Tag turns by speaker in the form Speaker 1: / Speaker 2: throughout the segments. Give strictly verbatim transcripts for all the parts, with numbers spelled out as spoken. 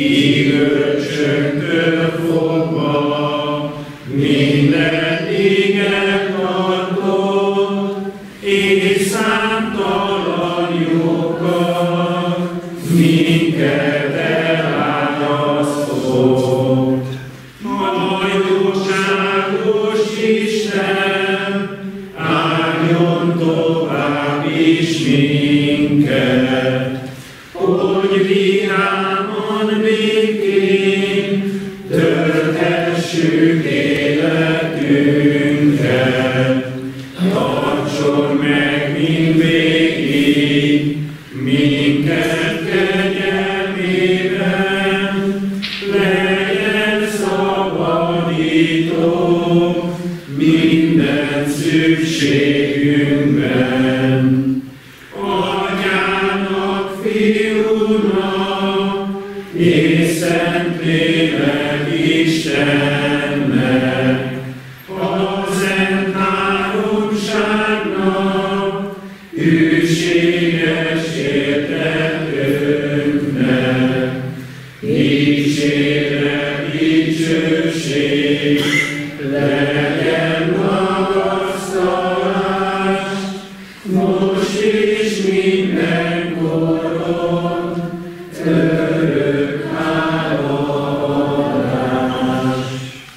Speaker 1: Ígörcsöktől fogva mindeddig eltartott, és számtalan jókat minket elágyasztott. Majorságos Isten, áldjon tovább is minket, hogy vidáman békén tölthessük életünket. Tartson meg mindvégig minket kegyelmében, legyen szabadító minden szükségünkben. Atyának, Fiúnak és Szentlélek Istennek, a Szent Háromságnak, hűséges értetőnknek, dicsérek, dicsőség, legyen magasztalás, most és mindenkoron, örök hálaadás.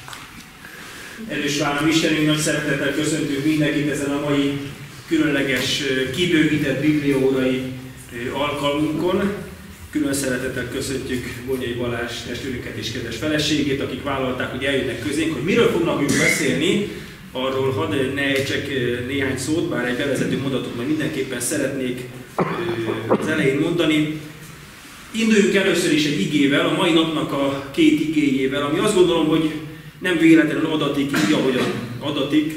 Speaker 2: Erős Várom Istenünk, nagy szeretettel köszöntünk mindenkit ezen a mai különleges, kibővített bibliaórai alkalmunkon. Külön szeretettel köszöntjük Bonyai Balázs testvérünket és kedves feleségét, akik vállalták, hogy eljönnek közénk, hogy miről fognak ők beszélni. Arról hadd ne ejtsek néhány szót, bár egy bevezető mondatot majd mindenképpen szeretnék az elején mondani. Induljunk először is egy igével, a mai napnak a két igéjével, ami azt gondolom, hogy nem véletlenül adatik így, ahogyan adatik.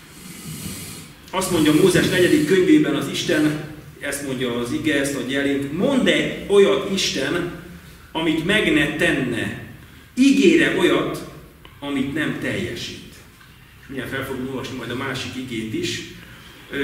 Speaker 2: Azt mondja Mózes negyedik könyvében az Isten, ezt mondja az ige, ezt adja elénk, mondd-e olyat Isten, amit meg ne tenne, ígére olyat, amit nem teljesít. Milyen fel fogom olvasni majd a másik igét is. Ö,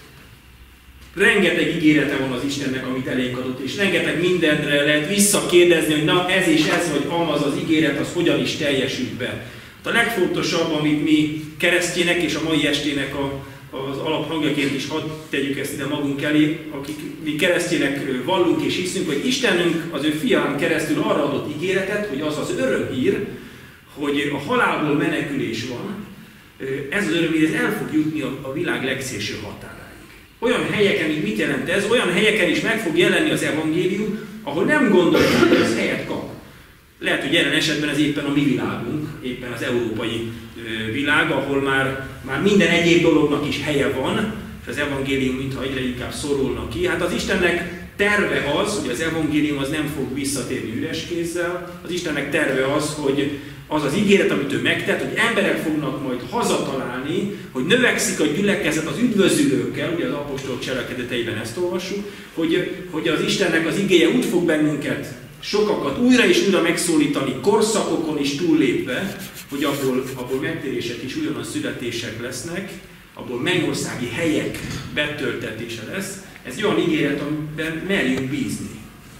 Speaker 2: rengeteg ígérete van az Istennek, amit elénk adott, és rengeteg mindenre lehet visszakérdezni, hogy na ez és ez, vagy amaz az ígéret, az hogyan is teljesült be. A legfontosabb, amit mi keresztjének és a mai estének a, az alaphangjaként is hadd tegyük ezt ide magunk elé, akik mi keresztjének vallunk és hiszünk, hogy Istenünk az ő fián keresztül arra adott ígéretet, hogy az az örömhír, hogy a halálból menekülés van. Ez az örömhír, ez el fog jutni a világ legszélső határáig. Olyan helyeken, mint mit jelent ez, olyan helyeken is meg fog jelenni az evangélium, ahol nem gondolják, hogy ez helyet kap. Lehet, hogy jelen esetben ez éppen a mi világunk, éppen az európai világ, ahol már, már minden egyéb dolognak is helye van, és az evangélium mintha egyre inkább szorulnak ki. Hát az Istennek terve az, hogy az evangélium az nem fog visszatérni üres kézzel. Az Istennek terve az, hogy az az ígéret, amit ő megtett, hogy emberek fognak majd hazatalálni, hogy növekszik a gyülekezet az üdvözülőkkel, ugye az apostolok cselekedeteiben ezt olvassuk, hogy, hogy az Istennek az igéje úgy fog bennünket, sokakat újra és újra megszólítani, korszakokon is túllépve, hogy abból, abból megtérések is ugyanaz születések lesznek, abból mennyországi helyek betöltetése lesz. Ez egy olyan ígéret, amiben merjünk bízni.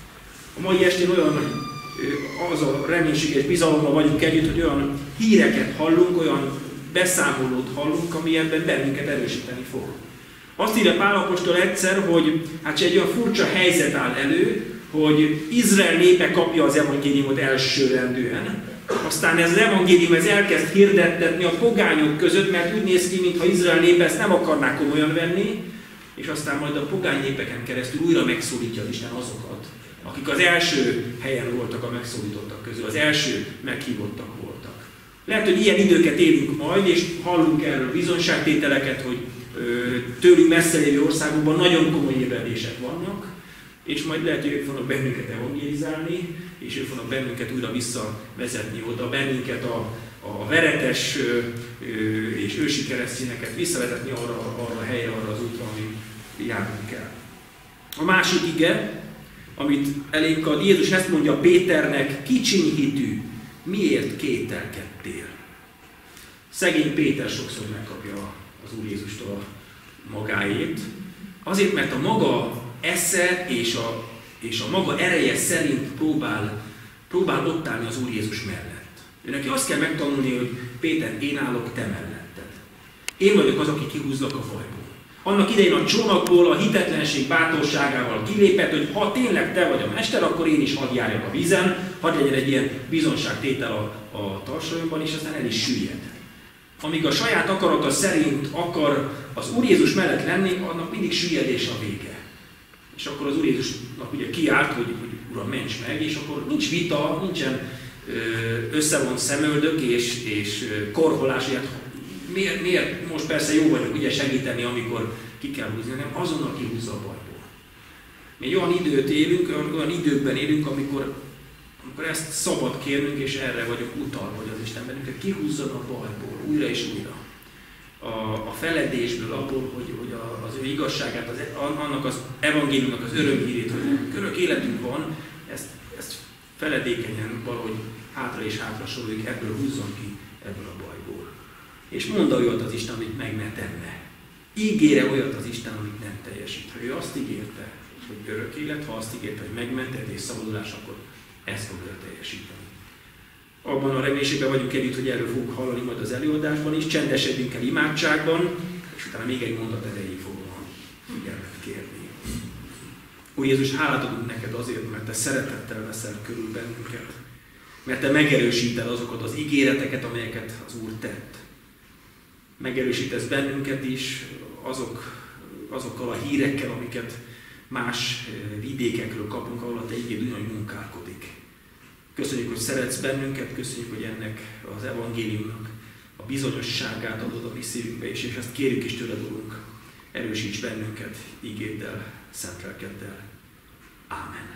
Speaker 2: A mai estén olyan az a reménység és bizalommal vagyunk együtt, hogy olyan híreket hallunk, olyan beszámolót hallunk, ami ebben bennünket erősíteni fog. Azt írja Pál apostol egyszer, hogy hát egy olyan furcsa helyzet áll elő, hogy Izrael népe kapja az evangéliumot elsőrendűen, aztán ez az evangélium ez elkezd hirdettetni a pogányok között, mert úgy néz ki, mintha Izrael népe ezt nem akarná komolyan venni, és aztán majd a pogány népeken keresztül újra megszólítja az Isten azokat, akik az első helyen voltak a megszólítottak közül, az első meghívottak voltak. Lehet, hogy ilyen időket élünk majd, és hallunk erről bizonyságtételeket, hogy ö, tőlünk messze lévő országokban nagyon komoly ébredések vannak, és majd lehet, hogy ők fognak bennünket evangélizálni, és ők fognak bennünket újra visszavezetni oda, bennünket a, a veretes ö, ö, és ősi keresztényeket visszavezetni arra, arra a helyre, arra az útra, ami járnunk kell. A másik ige, amit elénk ad, Jézus ezt mondja Péternek, kicsiny hitű, miért kételkedtél? Szegény Péter sokszor megkapja az Úr Jézustól magáét, azért, mert a maga esze és a, és a maga ereje szerint próbál Próbál ott állni az Úr Jézus mellett. Ő neki azt kell megtanulni, hogy Péter, én állok te melletted. Én vagyok az, aki kihúzlak a bajból. Annak idején a csónakból a hitetlenség bátorságával kilépett, hogy ha tényleg te vagy a mester, akkor én is hadd járjak a vízen, hadd legyen egy ilyen bizonságtétel a, a tarsolyomban, és aztán el is süllyed. Amíg a saját akarata szerint akar az Úr Jézus mellett lenni, annak mindig süllyedés a vége. És akkor az Úr Jézusnak ugye kiárt, hogy, hogy Uram, ments meg, és akkor nincs vita, nincsen összevont szemöldök és, és korholás, hogy hát miért, miért most persze jó vagyok ugye segíteni, amikor ki kell húzni, hanem azonnal kihúzza a bajból. Mi olyan időt élünk, olyan időkben élünk, amikor, amikor ezt szabad kérnünk, és erre vagyunk utalva, hogy az Isten bennünket kihúzzon a bajból, újra és újra. A, a feledésből, abból, hogy, hogy a, az ő igazságát, az, annak az evangéliumnak az örömhírét, hogy örök életünk van, ezt, ezt feledékenyen valahogy hátra és hátra soroljuk, ebből húzzon ki, ebből a bajból. És mondd olyat az Isten, amit meg ne tenne. Ígére olyat az Isten, amit nem teljesít. Ha ő azt ígérte, hogy örök élet, ha azt ígérte, hogy megmented és szabadulás, akkor ezt fogja teljesíteni. Abban a reménységben vagyunk együtt, hogy erről fogunk hallani majd az előadásban is, csendesedjünk el imádságban, és utána még egy mondat erejéig fogom a figyelmet kérni. Úr Jézus, hálát adunk neked azért, mert te szeretettel veszel körül bennünket, mert te megerősíted azokat az ígéreteket, amelyeket az Úr tett. Megerősítesz bennünket is azok, azokkal a hírekkel, amiket más vidékekről kapunk, ahol a te igéd ugyanúgy munkálkodik. Köszönjük, hogy szeretsz bennünket, köszönjük, hogy ennek az evangéliumnak a bizonyosságát adod a mi szívünkbe is, és ezt kérjük is tőled, Urunk. Erősíts bennünket ígéddel, szent lelkeddel. Ámen.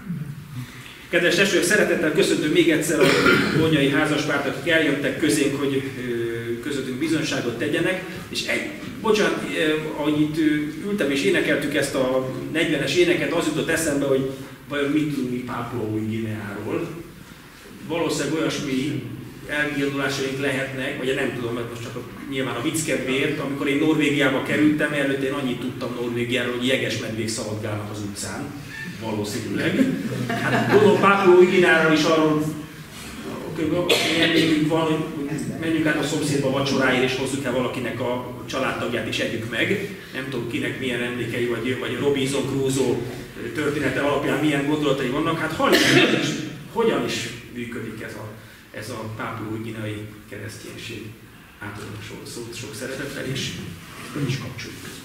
Speaker 2: Kedves testvérek, szeretettel köszöntöm még egyszer a Bonyai házaspárt, akik eljöttek közénk, hogy közöttünk bizonyságot tegyenek. És egy, bocsánat, ahogy itt ültem és énekeltük ezt a negyvenes éneket, az jutott eszembe, hogy vajon mit tudunk mi Pápua Új-Guineáról. Valószínűleg olyasmi elgildulásaink lehetnek, vagy nem tudom, mert most csak a, nyilván a vicc kedvéért, amikor én Norvégiába kerültem, előtt én annyit tudtam Norvégiáról, hogy jegesmedvék szaladgálnak az utcán. Valószínűleg. Hát gondolom Pápua Új-Guineáról is arról élményünk van, hogy menjünk át a szomszédba vacsoráért, és hozzuk el valakinek a családtagját is együk meg. Nem tudom kinek milyen emlékei, vagy, vagy Robinson Crusoe története alapján milyen gondolatai vannak. Hát halljuk, hogy is, hogyan is működik ez a, ez a Pápua Új-Guineai kereszténység. Átadom sok, szót sok szeretettel, és is kapcsoljuk közben.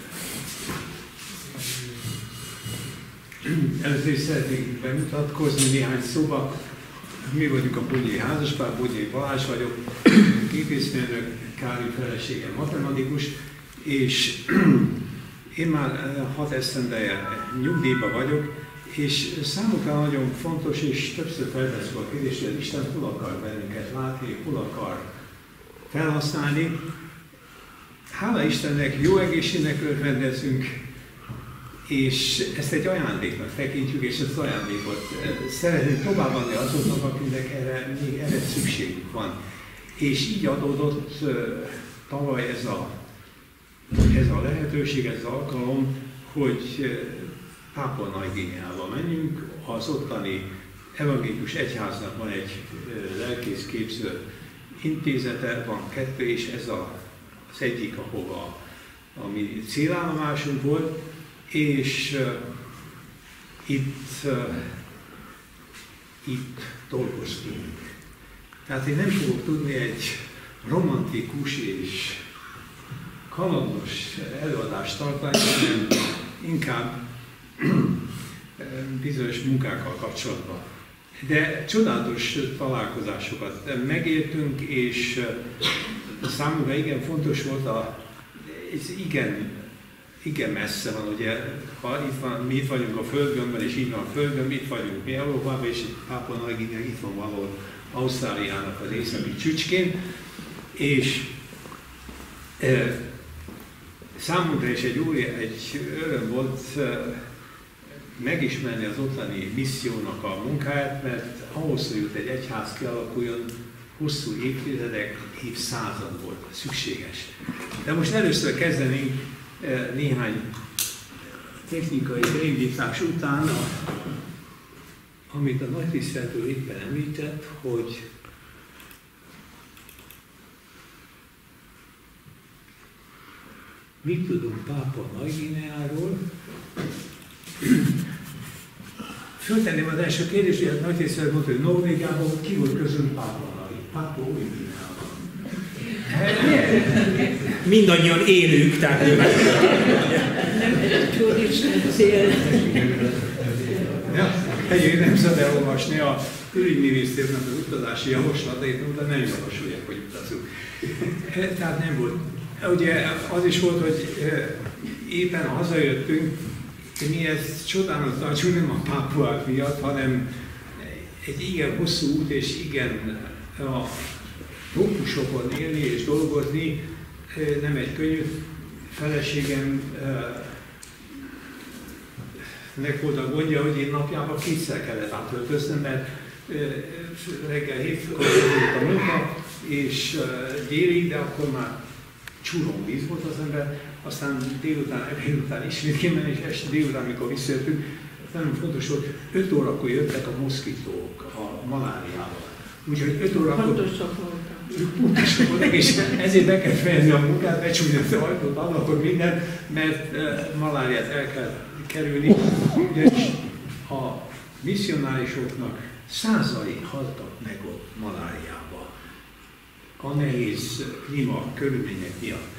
Speaker 3: Először is szeretnék bemutatkozni néhány szóba. Mi vagyunk a Bonyai házaspár, Bonyai Balázs vagyok, gépészmérnök, Kári feleségem matematikus, és én már hat esztendeje nyugdíjban vagyok, és számukra nagyon fontos, és többször feltesszük a kérdést, hogy Isten hol akar bennünket látni, hol akar felhasználni. Hála Istennek, jó egészségnek örvendezünk, és ezt egy ajándéknak tekintjük, és ezt az ajándékot szeretnénk továbbadni azoknak, akiknek erre, még erre szükségük van. És így adódott tavaly ez a, ez a lehetőség, ez az alkalom, hogy Pápua Nagy-Guineába menjünk. Az ottani evangélikus egyháznak van egy lelkészképző intézete, van kettő, és ez a, az egyik, ahova a mi célállomásunk volt. És uh, itt, uh, itt dolgoztunk. Tehát én nem fogok tudni egy romantikus és kalandos előadást tartani, hanem inkább bizonyos munkákkal kapcsolatban. De csodálatos találkozásokat megéltünk, és uh, számunkra igen fontos volt a, ez igen, Igen messze van, ugye, ha itt van, mi itt vagyunk a Földgömbben, és így van a Földgömb, itt vagyunk mi Európában, és Pápua Nagy-Guinea itt van valahol Ausztráliának az északi csücskén, és e, számunkra is egy új, egy öröm volt e, megismerni az ottani missziónak a munkáját, mert ahhoz, hogy egy egyház kialakuljon, hosszú évtizedek, évszázad volt szükséges. De most először kezdenénk néhány technikai rémítás után a, amit a nagytiszteltő éppen említett, hogy mit tudunk Pápua Nagy-Guineáról. Föltenném az első kérdést, hogy a nagytiszteltő mondta, hogy Norvégiában ki volt közön Pápua Nagy, Pápua Új-Guineában.
Speaker 2: Mindannyian élők, tehát
Speaker 4: nem egy turista cél.
Speaker 3: Ja, egyébként nem szabad elolvasni a külügyminisztérnek az utazási javaslatait, de nem javasolják, hogy utazunk. Tehát nem volt. Ugye az is volt, hogy éppen hazajöttünk, mi ezt csodálatot tartsunk nem a pápuák miatt, hanem egy igen hosszú út és igen a trópusokon élni és dolgozni nem egy könnyű. Feleségem nek volt a gondja, hogy én napjában kétszer kellett átöltöznem, mert reggel hétkor volt a munka, és délig, de akkor már csúron víz volt az ember, aztán délután, délután ismét kimenni, és este délután, amikor visszajöttünk, nagyon fontos volt, öt órakor jöttek a moszkitók a maláriával. Úgyhogy öt órakor...
Speaker 4: Pontosak voltak.
Speaker 3: Pontosak voltak, és ezért be kell fejezni a munkát, becsúlni az ajtót, akkor minden, mert uh, maláriát el kell kerülni. Ugyanis a misszionárisoknak százai haltak meg ott maláriába a nehéz klíma körülmények miatt.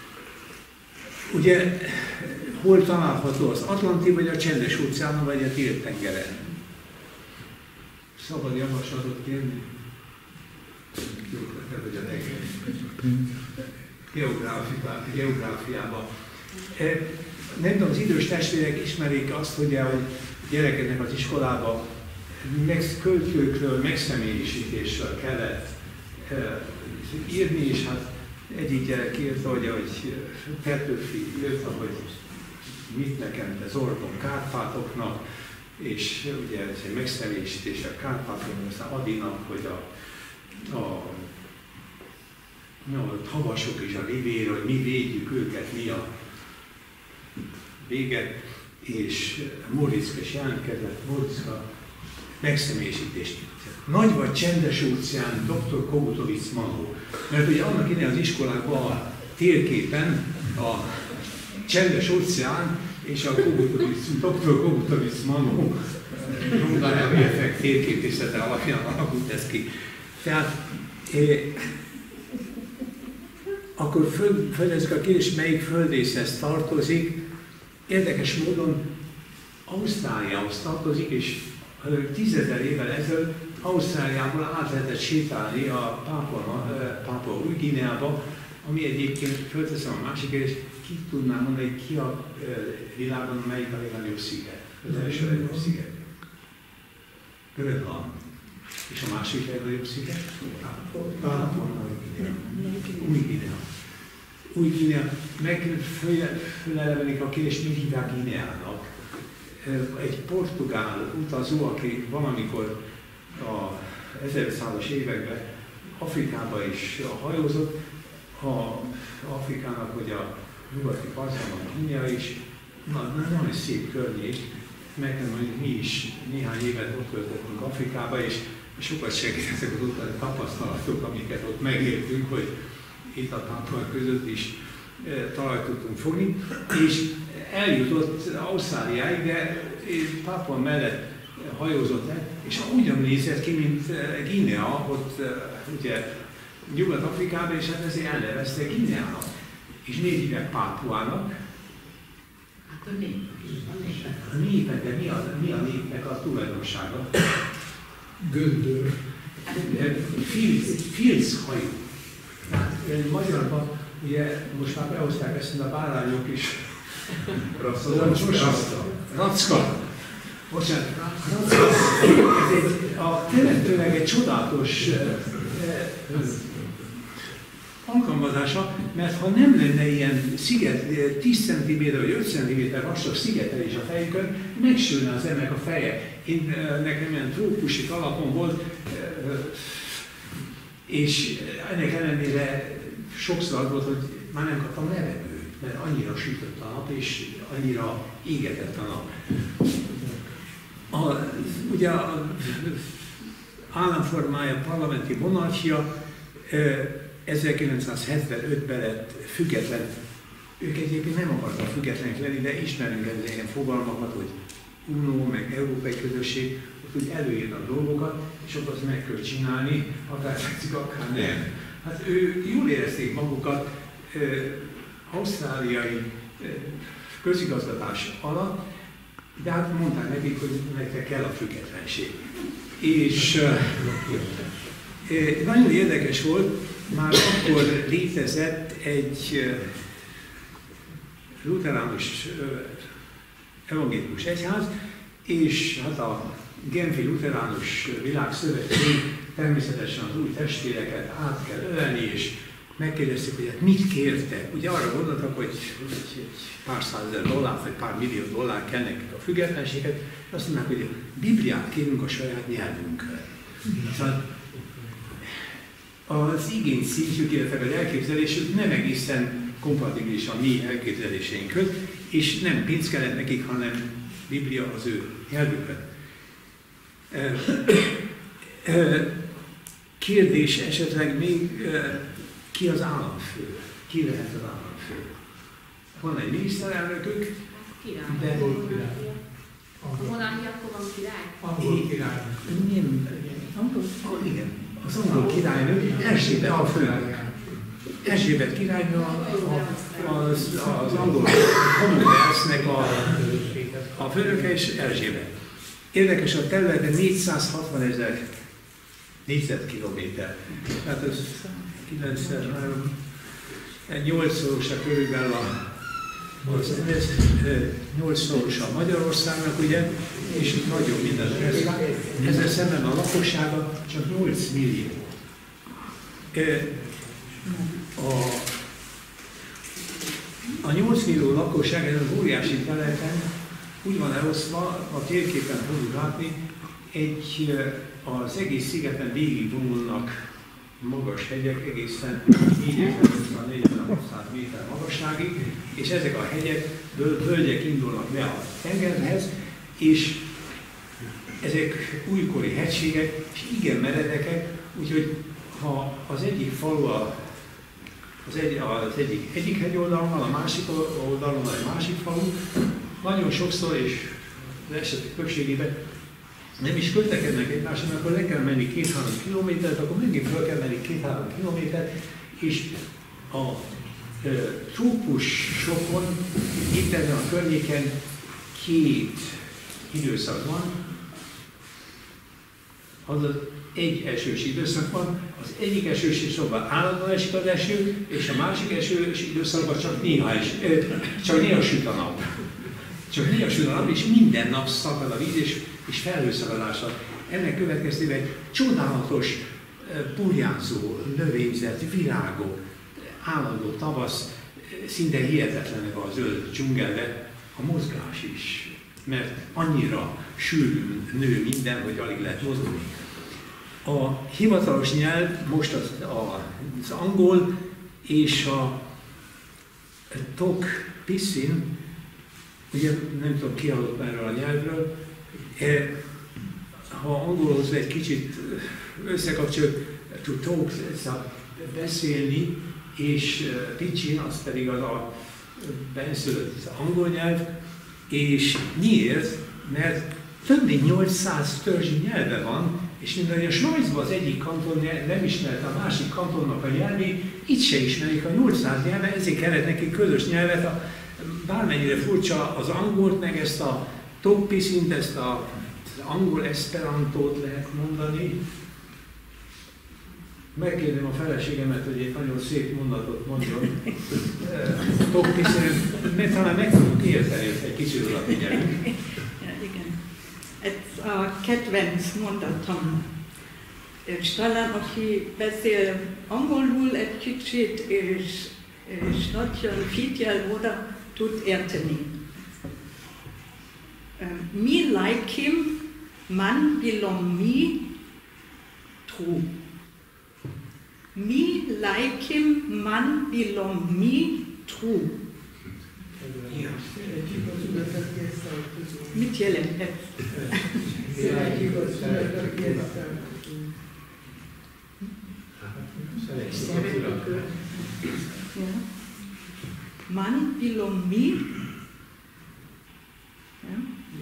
Speaker 3: Ugye, hol található az Atlanti, vagy a Csendes óceánon, vagy a Dél-tengeren? Szabad javaslatot kérni? Vagy a geográfiában. Nem tudom, az idős testvérek ismerik azt, hogy a gyerekeknek az iskolába költőkről, megszemélyisítésről kellett írni, és hát egyik gyerek írta, hogy, hogy Petőfi írta, hogy mit nekem ez Orbon Kárpátoknak, és ugye ez egy megszemélyisítés a Kárpátoknak, aztán Adinak, hogy a, a, a havasok és a rivér, hogy mi védjük őket, mi a vége, és Moriczka is jelentkezett, Moriczka megszemélyisítést. Nagy vagy Csendes óceán, doktor Kogutovic Manó. Mert ugye annak idején az iskolákban a térképen a Csendes óceán és a doktor Kogutovic Manó mondanámi effekt térképészete alapján alakult ez ki. Tehát eh, akkor föl, földezzük a kérdést, melyik földrészhez tartozik. Érdekes módon Ausztráliához tartozik, és tízezer évvel ezelőtt Ausztráliából át lehetett sétálni a Pápua Új-Guineába, ami egyébként fölteszem a másik kérdést, ki tudnám mondani, hogy ki a világon, melyik a legnagyobb sziget? Az első legnagyobb sziget? Grönland. És a másik legnagyobb sziget? Pápua Új-Guinea. Új-Guinea. Meg fölelevenik a kérdést, mit hívják Guineának. Egy portugál utazó, aki valamikor a ezerszázas években Afrikába is hajózott, a Afrikának, hogy a nyugati partjában Guinea is, nagyon szép környék, meg hogy mi is néhány évet ott töltöttünk Afrikába, és sokat segítettek az utáni tapasztalatok, amiket ott megértünk, hogy itt a tápolak között is talajt tudtunk fogni, és eljutott Ausztráliáig, de Pápua mellett hajózott el, és ugyan nézett ki, mint Guinea, ott ugye Nyugat-Afrikában, és hát ezért elnevezte Guineának. És négy hívják Pápuának.
Speaker 4: Hát a nép.
Speaker 3: A népek, de mi a, mi a népnek a tulajdonsága?
Speaker 1: Göndör.
Speaker 3: Filchajó. Tehát magyarban ugye most már behozták ezt a bárányok is. Racka. Racka. Bocsánat, Racka. Ez egy, a teremtőleg egy csodálatos eh, alkalmazása, mert ha nem lenne ilyen sziget, tíz centiméter vagy öt centiméter vastag szigetelés a fejükön, megsülne az embernek a feje. Én, nekem ilyen trópusi kalapom volt, és ennek ellenére sokszor az volt, hogy már nem kaptam levegőt, mert annyira sütött a nap, és annyira égetett a nap. A, ugye a államformája parlamenti monarchia ezerkilencszázhetvenötben lett független. Ők egyébként nem akartak függetlenek lenni, de ismerünk ezzel ilyen fogalmakat, hogy Unió, meg Európai Közösség, ott úgy előír a dolgokat, és akkor azt meg kell csinálni, akár tetszik, akár nem. Hát ő jól érezték magukat e, ausztráliai e, közigazgatás alatt, de hát mondták nekik, hogy nektek kell a függetlenség. És e, e, nagyon érdekes volt, már akkor létezett egy e, luteránus e, evangélikus egyház, és hát a Genfi Luteránus Világszövetség természetesen az új testvéreket át kell ölelni, és megkérdezték, hogy hát mit kértek. Ugye arra gondoltak, hogy egy pár százezer dollár, vagy pár millió dollár kell nekik a függetlenséget, azt mondták, hogy Bibliát kérünk a saját nyelvünkön. Szóval az igény szintjük, illetve az elképzelésük nem egészen kompatibilis a mi elképzeléseinkhöz, és nem pénz kellett nekik, hanem Biblia az ő nyelvükön. Kérdés esetleg még, ki az államfő? Ki lehet az államfő? Van egy miniszterelnökük,
Speaker 5: Király.
Speaker 3: de...
Speaker 5: A monarchia akkor van király?
Speaker 1: Angol király.
Speaker 3: Nem, angol, igen. Az angol királynő, Erzsébet a fő. Erzsébet királynő az, az angol Commonwealth-nek a, a főnöke, és Erzsébet. Érdekes, a területe négyszázhatvanezer négyzetkilométer. Tehát ez kilencvenhárom, nyolcszorosa körülbelül a nyolcszorosa Magyarországnak, ugye, és itt nagyon minden ország. Ezzel szemben a lakossága csak nyolc millió. A, a nyolc millió lakosság ezen az óriási területen úgy van elosztva, a térképen fogjuk látni, egy, az egész szigeten végigvonulnak magas hegyek, egészen négyezer-négyezer-hatszáz méter magasságig, és ezek a hegyekből völgyek indulnak be a tengerhez, és ezek újkori hegységek, és igen meredekek, úgyhogy ha az egyik falu a az, egy, az egyik, egyik hegyoldalon van, a másik oldalon van egy másik falu, nagyon sokszor, és az esetek többségében nem is kötekednek egymással, akkor le kell menni két-három kilométert, akkor megint fel kell menni két-három kilométert, és a e, trópusokon, itt ezen a környéken két időszak van, azaz egy esős időszak van, az egyik esős időszakban állandóan esik az eső, és a másik esős időszakban csak néha, es, csak néha süt a nap. Csak néha süt a nap, és minden nap szakad a víz, és, és felhőszakadása. Ennek következtében egy csodálatos, burjánzó növényzet, virágok, állandó tavasz, szinte hihetetlenek a zöld dzsungelbe, a mozgás is, mert annyira sűrűn nő minden, hogy alig lehet mozogni. A hivatalos nyelv most az, a, az angol és a Tok Pisin, ugye nem tudom ki hallott erről a nyelvről, ha angolhoz egy kicsit összekapcsoljuk, to talk, ez a beszélni, és Pidgin, az pedig az a benszülött az angol nyelv, és miért? Mert több mint nyolcszáz törzsi nyelve van, és minden a Svájcban az egyik kanton nem ismerte a másik kantonnak a nyelvét, itt se ismerik a nyolcszáz nyelvet, ezért kellett neki közös nyelvet, a, bármennyire furcsa az angolt, meg ezt a Tok Pisint, ezt a, az angol esperantót lehet mondani. Megkérném a feleségemet, hogy egy nagyon szép mondatot mondjon. Tok Pisin, mert talán meg tudjuk érteni, egy kicsit oda figyelünk.
Speaker 4: Igen. Ez a kedvenc mondatom. És talán, aki beszél angolul egy kicsit, és, és nagyon figyel oda, tud érteni. Mi like man belong me true. Mi like man belong me true. Mit jelent ez? Ja. Man bilom mi. Ja.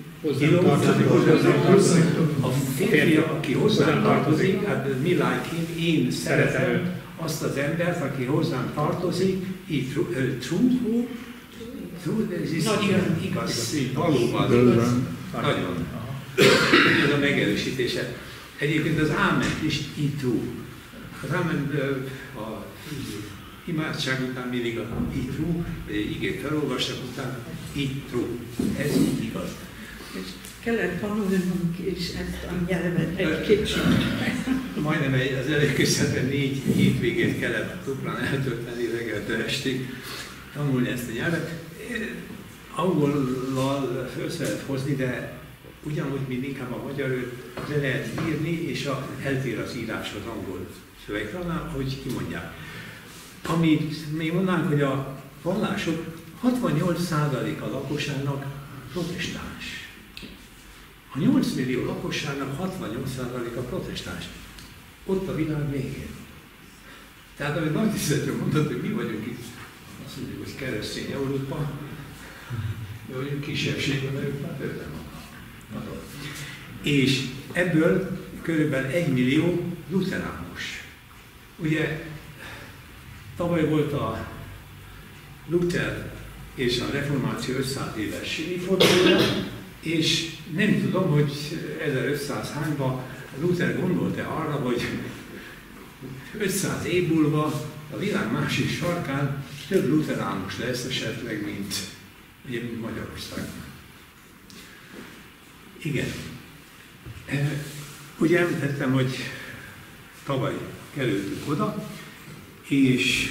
Speaker 3: A férfi, aki hozzám tartozik, hát mi like him, én szeretem azt az embert, aki hozzám tartozik, így true, true, true, ez is igaz, igaz, valóban, nagyon. Ez a megerősítése. Egyébként az áment is így true. Az áment a imádság után mindig a így true, igét felolvastak után, így true. Ez így igaz.
Speaker 4: És kellett tanulnunk is ezt a nyelvet egy kicsit.
Speaker 3: Majdnem egy, az előkészületben négy hétvégét kellett duplán eltölteni reggeltől estig, tanulni ezt a nyelvet. Angollal föl lehet hozni, de ugyanúgy, mint inkább a magyarul le lehet írni, és a, eltér az írás az angol szövegtanál, ahogy kimondják. Amit még mondanánk, hogy a vallások hatvannyolc százaléka a lakosságnak protestáns. A nyolc millió lakosságnak hatvannyolc százaléka protestáns. Ott a világ végén. Tehát amit nagy tiszteletről mondott, hogy mi vagyunk itt, azt mondjuk, hogy keresztény Európa, mi vagyunk kisebbségben, mert ők már többen vannak. És ebből körülbelül egy millió luteránus. Ugye tavaly volt a Luther és a reformáció ötszáz éves évfordulója, és nem tudom, hogy ezerötszáz hányban Luther gondolta arra, hogy ötszáz év múlva a világ másik sarkán több luteránus lesz esetleg, mint, mint Magyarországon. Igen. Ugye említettem, hogy tavaly kerültünk oda, és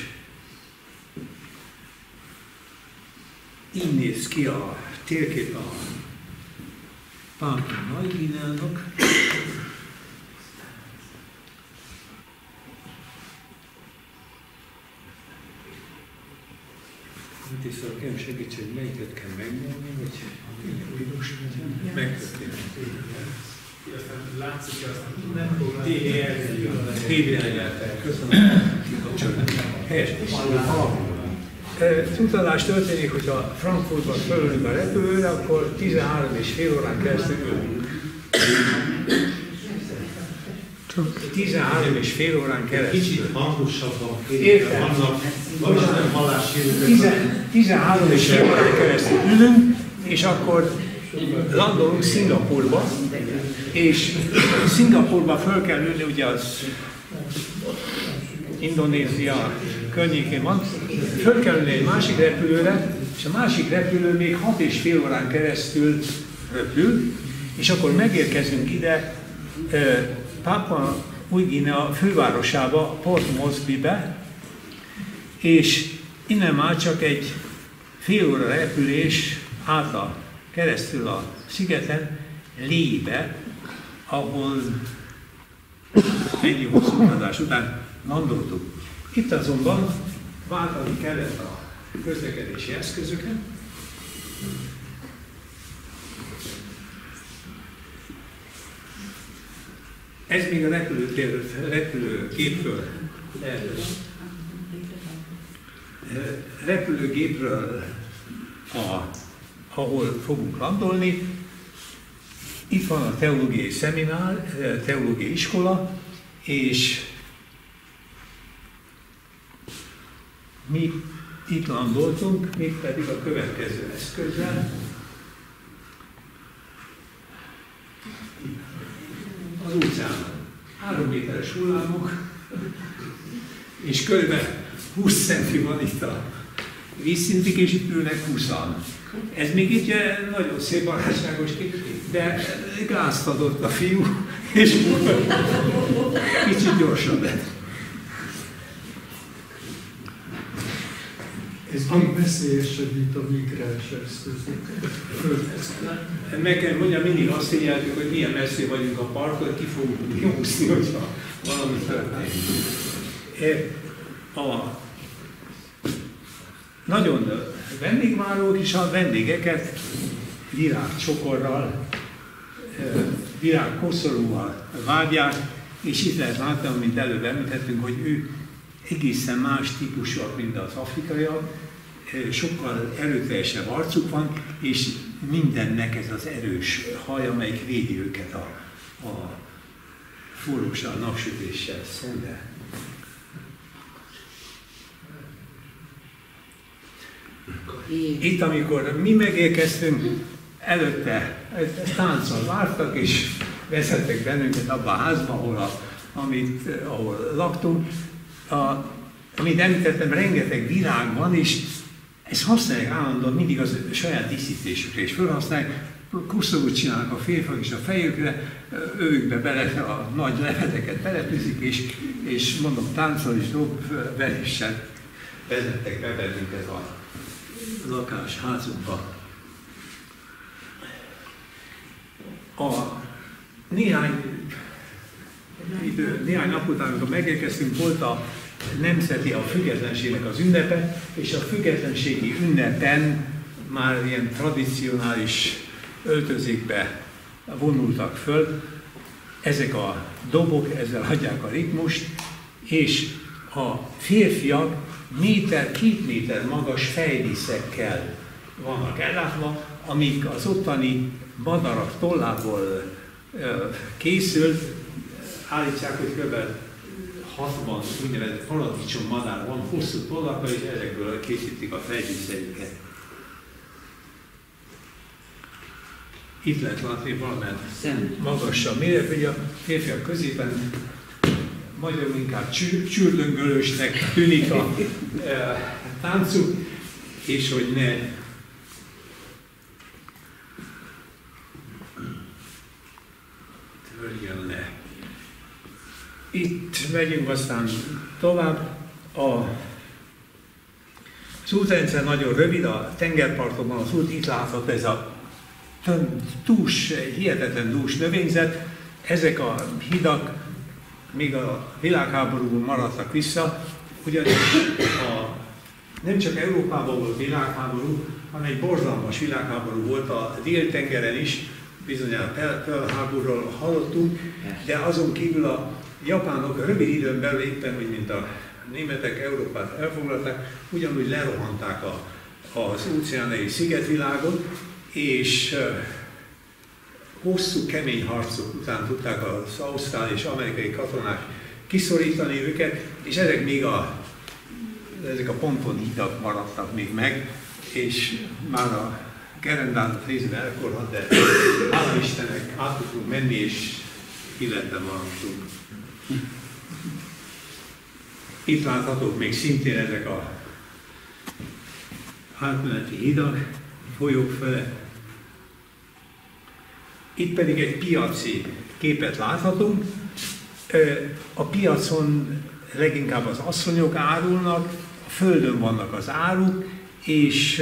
Speaker 3: így néz ki a térkép a Pápua Nagy-Guineának. Tisztelt, kérem segíts, hogy melyiket kell megnyomni, vagy megtörténni.
Speaker 2: Látszik, hogy aztán té vé el.
Speaker 3: té vé el-nyeltek. Köszönöm. Helyes. Utalás történik, hogyha Frankfurtban fölülünk a repülőre, akkor tizenhárom és fél órán keresztül ülünk. tizenhárom és fél órán keresztül.
Speaker 6: Kicsit hangosabban
Speaker 3: Értem.
Speaker 6: vannak, vannak nem hallássérültek.
Speaker 3: tizenhárom és fél órán keresztül ülünk, és akkor landolunk Szingapurba, és Szingapurba föl kell ülni, ugye az Indonézia környékén van, föl kell ülni egy másik repülőre, és a másik repülő még hat és fél órán keresztül röpül, és akkor megérkezünk ide Pápua Új-Guinea fővárosába, Port Moresby-be, és innen már csak egy fél óra repülés át a, keresztül a szigeten, Lébe, ahol ennyi hosszú utazás után landoltunk. Itt azonban váltani kellett a közlekedési eszközöket. Ez még a repülőtér, repülőgépről, repülőgépről, a, ahol fogunk landolni. Itt van a teológiai szeminár, teológiai iskola, és mi itt landoltunk, még pedig a következő eszközzel. Az óceánon. Három méteres hullámok, és körülbelül húsz centi van itt a vízszintig, és itt ülnek húszan. Ez még így nagyon szép barátságos kép, de gázt adott a fiú, és kicsit gyorsabb lett.
Speaker 1: Ez még veszélyesebb, mint a migráns eszközök.
Speaker 3: Meg kell mondjam, mindig azt figyeljük, hogy milyen messze vagyunk a parktól, ki fogunk nyúszni, hogyha valami történik. A nagyon vendégvárók is a vendégeket virágcsokorral, virágkoszorúval várják, és itt lehet látni, amit előbb említettünk, hogy ő egészen más típusúak, mint az afrikaiak, sokkal erőteljesebb arcuk van, és mindennek ez az erős haj, amelyik védi őket a, a forróság, napsütéssel szemben. Itt, amikor mi megérkeztünk, előtte tánccal vártak, és vezettek bennünket abba a házba, ahol, a, amit, ahol laktunk. A, amit említettem, rengeteg virág van, és ezt használják állandóan mindig az saját díszítésükre, és felhasználják, koszorút csinálnak a férfiak és a fejükre, őkbe bele a nagy leveteket beletűzik, és, és mondom, táncol és dobveréssel vezettek be bennünket a lakásházunkba. A néhány, idő, néhány nap után, amikor megérkeztünk, volt a nemzeti, a függetlenségnek az ünnepe, és a függetlenségi ünnepen már ilyen tradicionális öltözékbe vonultak föl. Ezek a dobok, ezzel adják a ritmust, és a férfiak méter, két méter magas fejdíszekkel vannak ellátva, amik az ottani madarak tollából készült. Állítják, hogy kb. hatvan úgynevezett paradicsom madár van, hosszú tollakkal, és ezekből készítik a fejdíszeiket. Itt lehet látni valamelyet magasabb méret, hogy a férfiak középen magyarul inkább csürlöngölősnek tűnik a e, táncuk, és hogy ne törjön le. Itt megyünk aztán tovább. A, az útrendszer nagyon rövid, a tengerparton van az út, itt látható ez a dús, hihetetlen dús növényzet. Ezek a hidak még a világháborúban maradtak vissza, ugyanis a, nem csak Európában volt világháború, hanem egy borzalmas világháború volt a Dél-tengeren is, bizonyára Pearl Harborról hallottunk, de azon kívül a japánok rövid időn belül éppen, úgy mint a németek Európát elfoglalták, ugyanúgy lerohanták a, az óceánei szigetvilágot, és uh, hosszú, kemény harcok után tudták az ausztrál és amerikai katonák kiszorítani őket, és ezek még a, ezek a pontonhidak maradtak még meg, és már a Gerendán részben elkorhat, de hála Istennek át tudtunk menni, és életben maradtunk. Itt láthatók még szintén ezek a átmeneti hidak, folyók fele. Itt pedig egy piaci képet láthatunk. A piacon leginkább az asszonyok árulnak, a földön vannak az áruk, és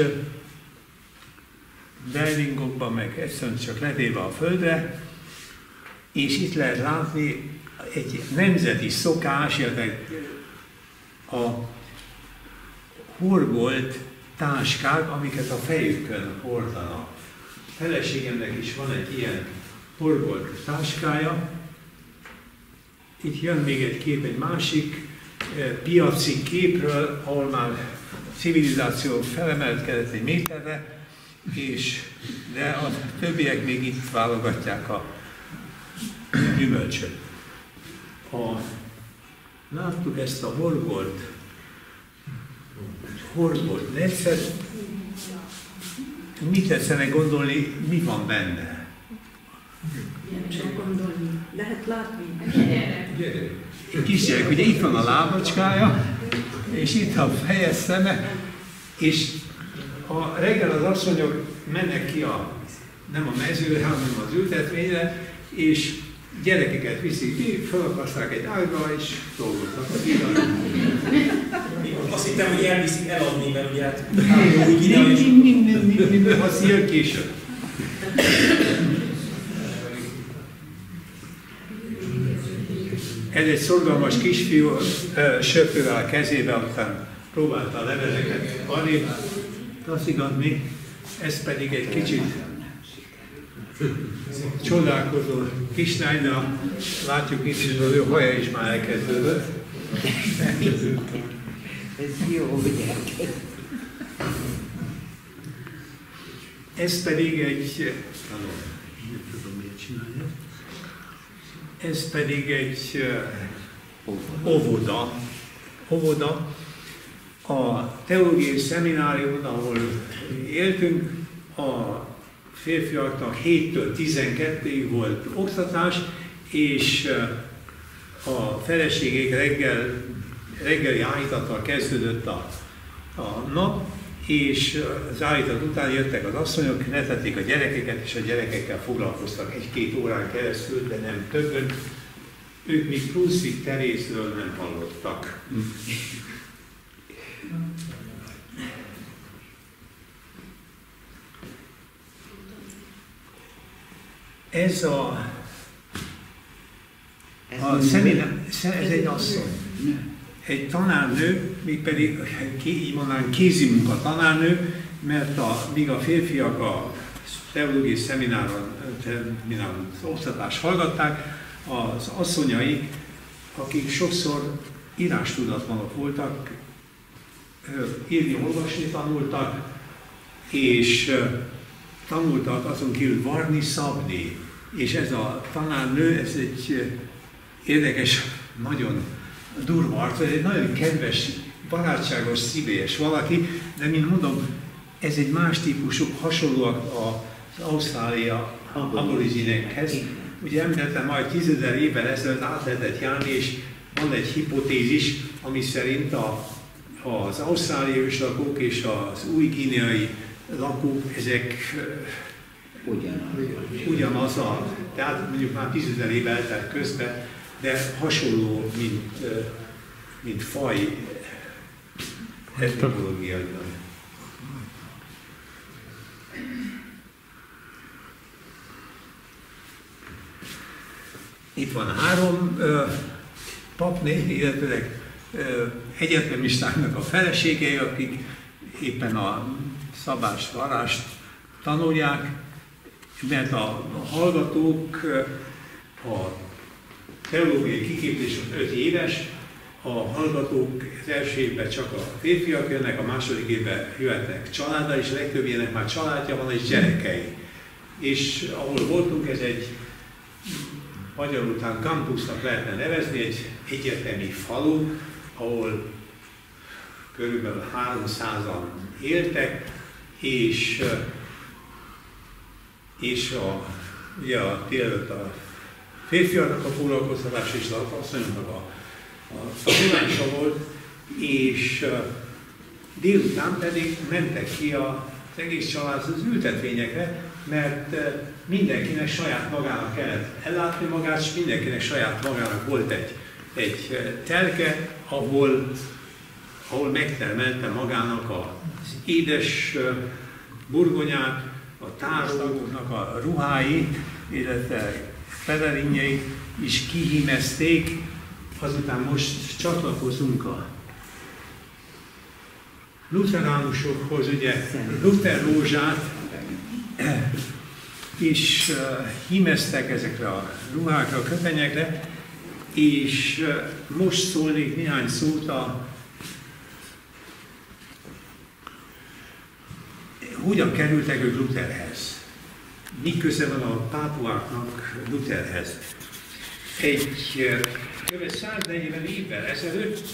Speaker 3: belingokban meg egyszerűen csak letéve a földre, és itt lehet látni egy nemzeti szokás, illetve a horgolt táskák, amiket a fejükön hordanak. A feleségemnek is van egy ilyen horgolt táskája. Itt jön még egy kép egy másik eh, piaci képről, ahol már a civilizáció felemelkedett egy méterre, és de a többiek még itt válogatják a gyümölcsöt. A, láttuk ezt a horgolt, horgolt necet. Mit tetszenek gondolni, mi van benne?
Speaker 4: Csak gondolni. Lehet látni.
Speaker 3: Gyere. Kisgyerek, ugye itt van a lábacskája, és itt a feje, szeme, és a reggel az asszonyok mennek ki a, nem a mezőre, hanem az ültetvényre, és gyerekeket viszik ki, felakaszták egy ágyba, és dolgoznak a hídon.
Speaker 2: Azt hittem, hogy elviszik eladni, mert ugye hát
Speaker 3: úgy ide is. Minden, az jön később. Ez egy szorgalmas kisfiú söpővel a kezébe, aztán próbálta a leveleket adni, azt igadni, ez pedig egy kicsit csodálkozó kislány, de látjuk itt is, az ő haja is már elkezdődött.
Speaker 7: Ez jó, ugye?
Speaker 3: Ez pedig egy... Ez pedig egy óvoda. Óvoda. A teológiai szemináriumon, ahol éltünk, a férfiaknak héttől tizenkettőig volt oktatás, és a feleségek reggel, reggeli áhítattal kezdődött a, a nap, és az áhítat után jöttek az asszonyok, netették a gyerekeket, és a gyerekekkel foglalkoztak egy-két órán keresztül, de nem többen. Ők még Kruzszik Terézről nem hallottak. Ez a, a személy, ez egy asszony, egy tanárnő, mégpedig így mondanánk kézimunka tanárnő, mert a, míg a férfiak a teológiai szemináron, szemináron oktatást hallgatták, az asszonyai, akik sokszor írástudatlanok voltak, írni, olvasni tanultak, és tanultak azon kívül varni, szabni. És ez a tanárnő, ez egy érdekes, nagyon durva arc, egy nagyon kedves, barátságos, szívélyes valaki, de mint mondom, ez egy más típusú, hasonlóak az ausztrália aboriginekhez. Ugye említettem, majd tízezer évvel ezelőtt át lehetett járni, és van egy hipotézis, ami szerint a, az ausztráliai őslakók és az új-guineai lakók, ezek ugyanaz a, tehát mondjuk már tízezer év eltelt közben, de hasonló, mint, mint faj etnológiailag. Itt van három ö, papné, illetve ö, egyetemistáknak a feleségei, akik éppen a szabást, varást tanulják, mert a hallgatók, a teológiai kiképzés öt éves, a hallgatók az első évben csak a férfiak jönnek, a második évben jöhetnek családdal, és a legtöbbjének már családja van és gyerekei. És ahol voltunk, ez egy magyar után kampusznak lehetne nevezni, egy egyetemi falu, ahol körülbelül háromszázan éltek, és, és a, ugye a délelőtt a férfiaknak a foglalkoztatás és az asszonyoknak a, a tanulása volt, és délután pedig mentek ki az egész család az ültetvényekre, mert mindenkinek saját magának kellett ellátni magát, és mindenkinek saját magának volt egy, egy telke, ahol, ahol megtermelte magának az édes burgonyát, a társadalomnak a ruhái, illetve pelerinjeit is kihímezték. Azután most csatlakozunk a luteránusokhoz, ugye Luther rózsát is uh, hímeztek ezekre a ruhákra, a köpenyekre, és uh, most szólnék néhány szót a hogyan kerültek ők Lutherhez. Mi köze van a pápuáknak Lutherhez? Egy kb. száznegyven évvel ezelőtt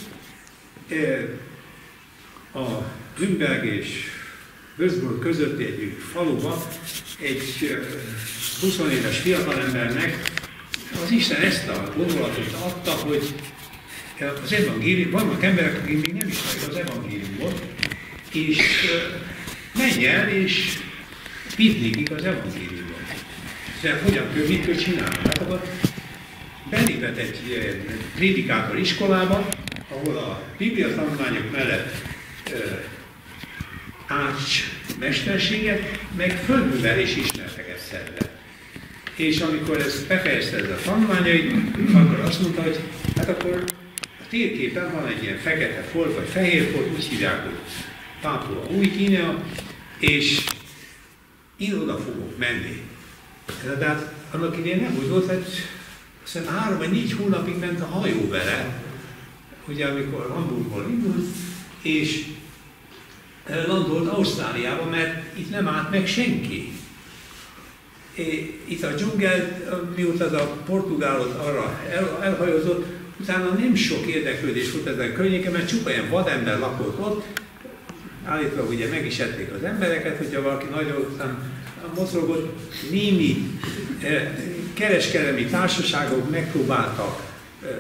Speaker 3: a Nürnberg és Würzburg közötti egy faluban egy húsz éves fiatalembernek az Isten ezt a gondolatot adta, hogy az evangélium, vannak emberek, akik még nem ismerik az evangéliumot, és menj el, és vidd nekik az evangéliumot. Tehát hogyan kell, mit kell csinálni? Hát akkor belépett egy prédikátor iskolába, ahol a Biblia tanulmányok mellett e, ács mesterséget, meg földművelés ismerteket szedve. És amikor ezt befejezte ez a tanulmányait, akkor azt mondta, hogy hát akkor a térképen van egy ilyen fekete folt, vagy fehér folt, úgy hívják, hogy Pápua Új-Guinea, és én oda fogok menni. De hát annak idején nem úgy volt, hogy szerintem három vagy négy hónapig ment a hajó vele, ugye amikor Hamburgból indult, és landolt Ausztráliába, mert itt nem állt meg senki. Itt a dzsungel, mióta az a portugálot arra el, elhajózott, utána nem sok érdeklődés volt ezen a környéken, mert csupa ilyen vadember lakott ott. Állítólag ugye meg is ették az embereket, hogyha valaki nagyon mozogott. Némi eh, kereskedelmi társaságok megpróbáltak eh,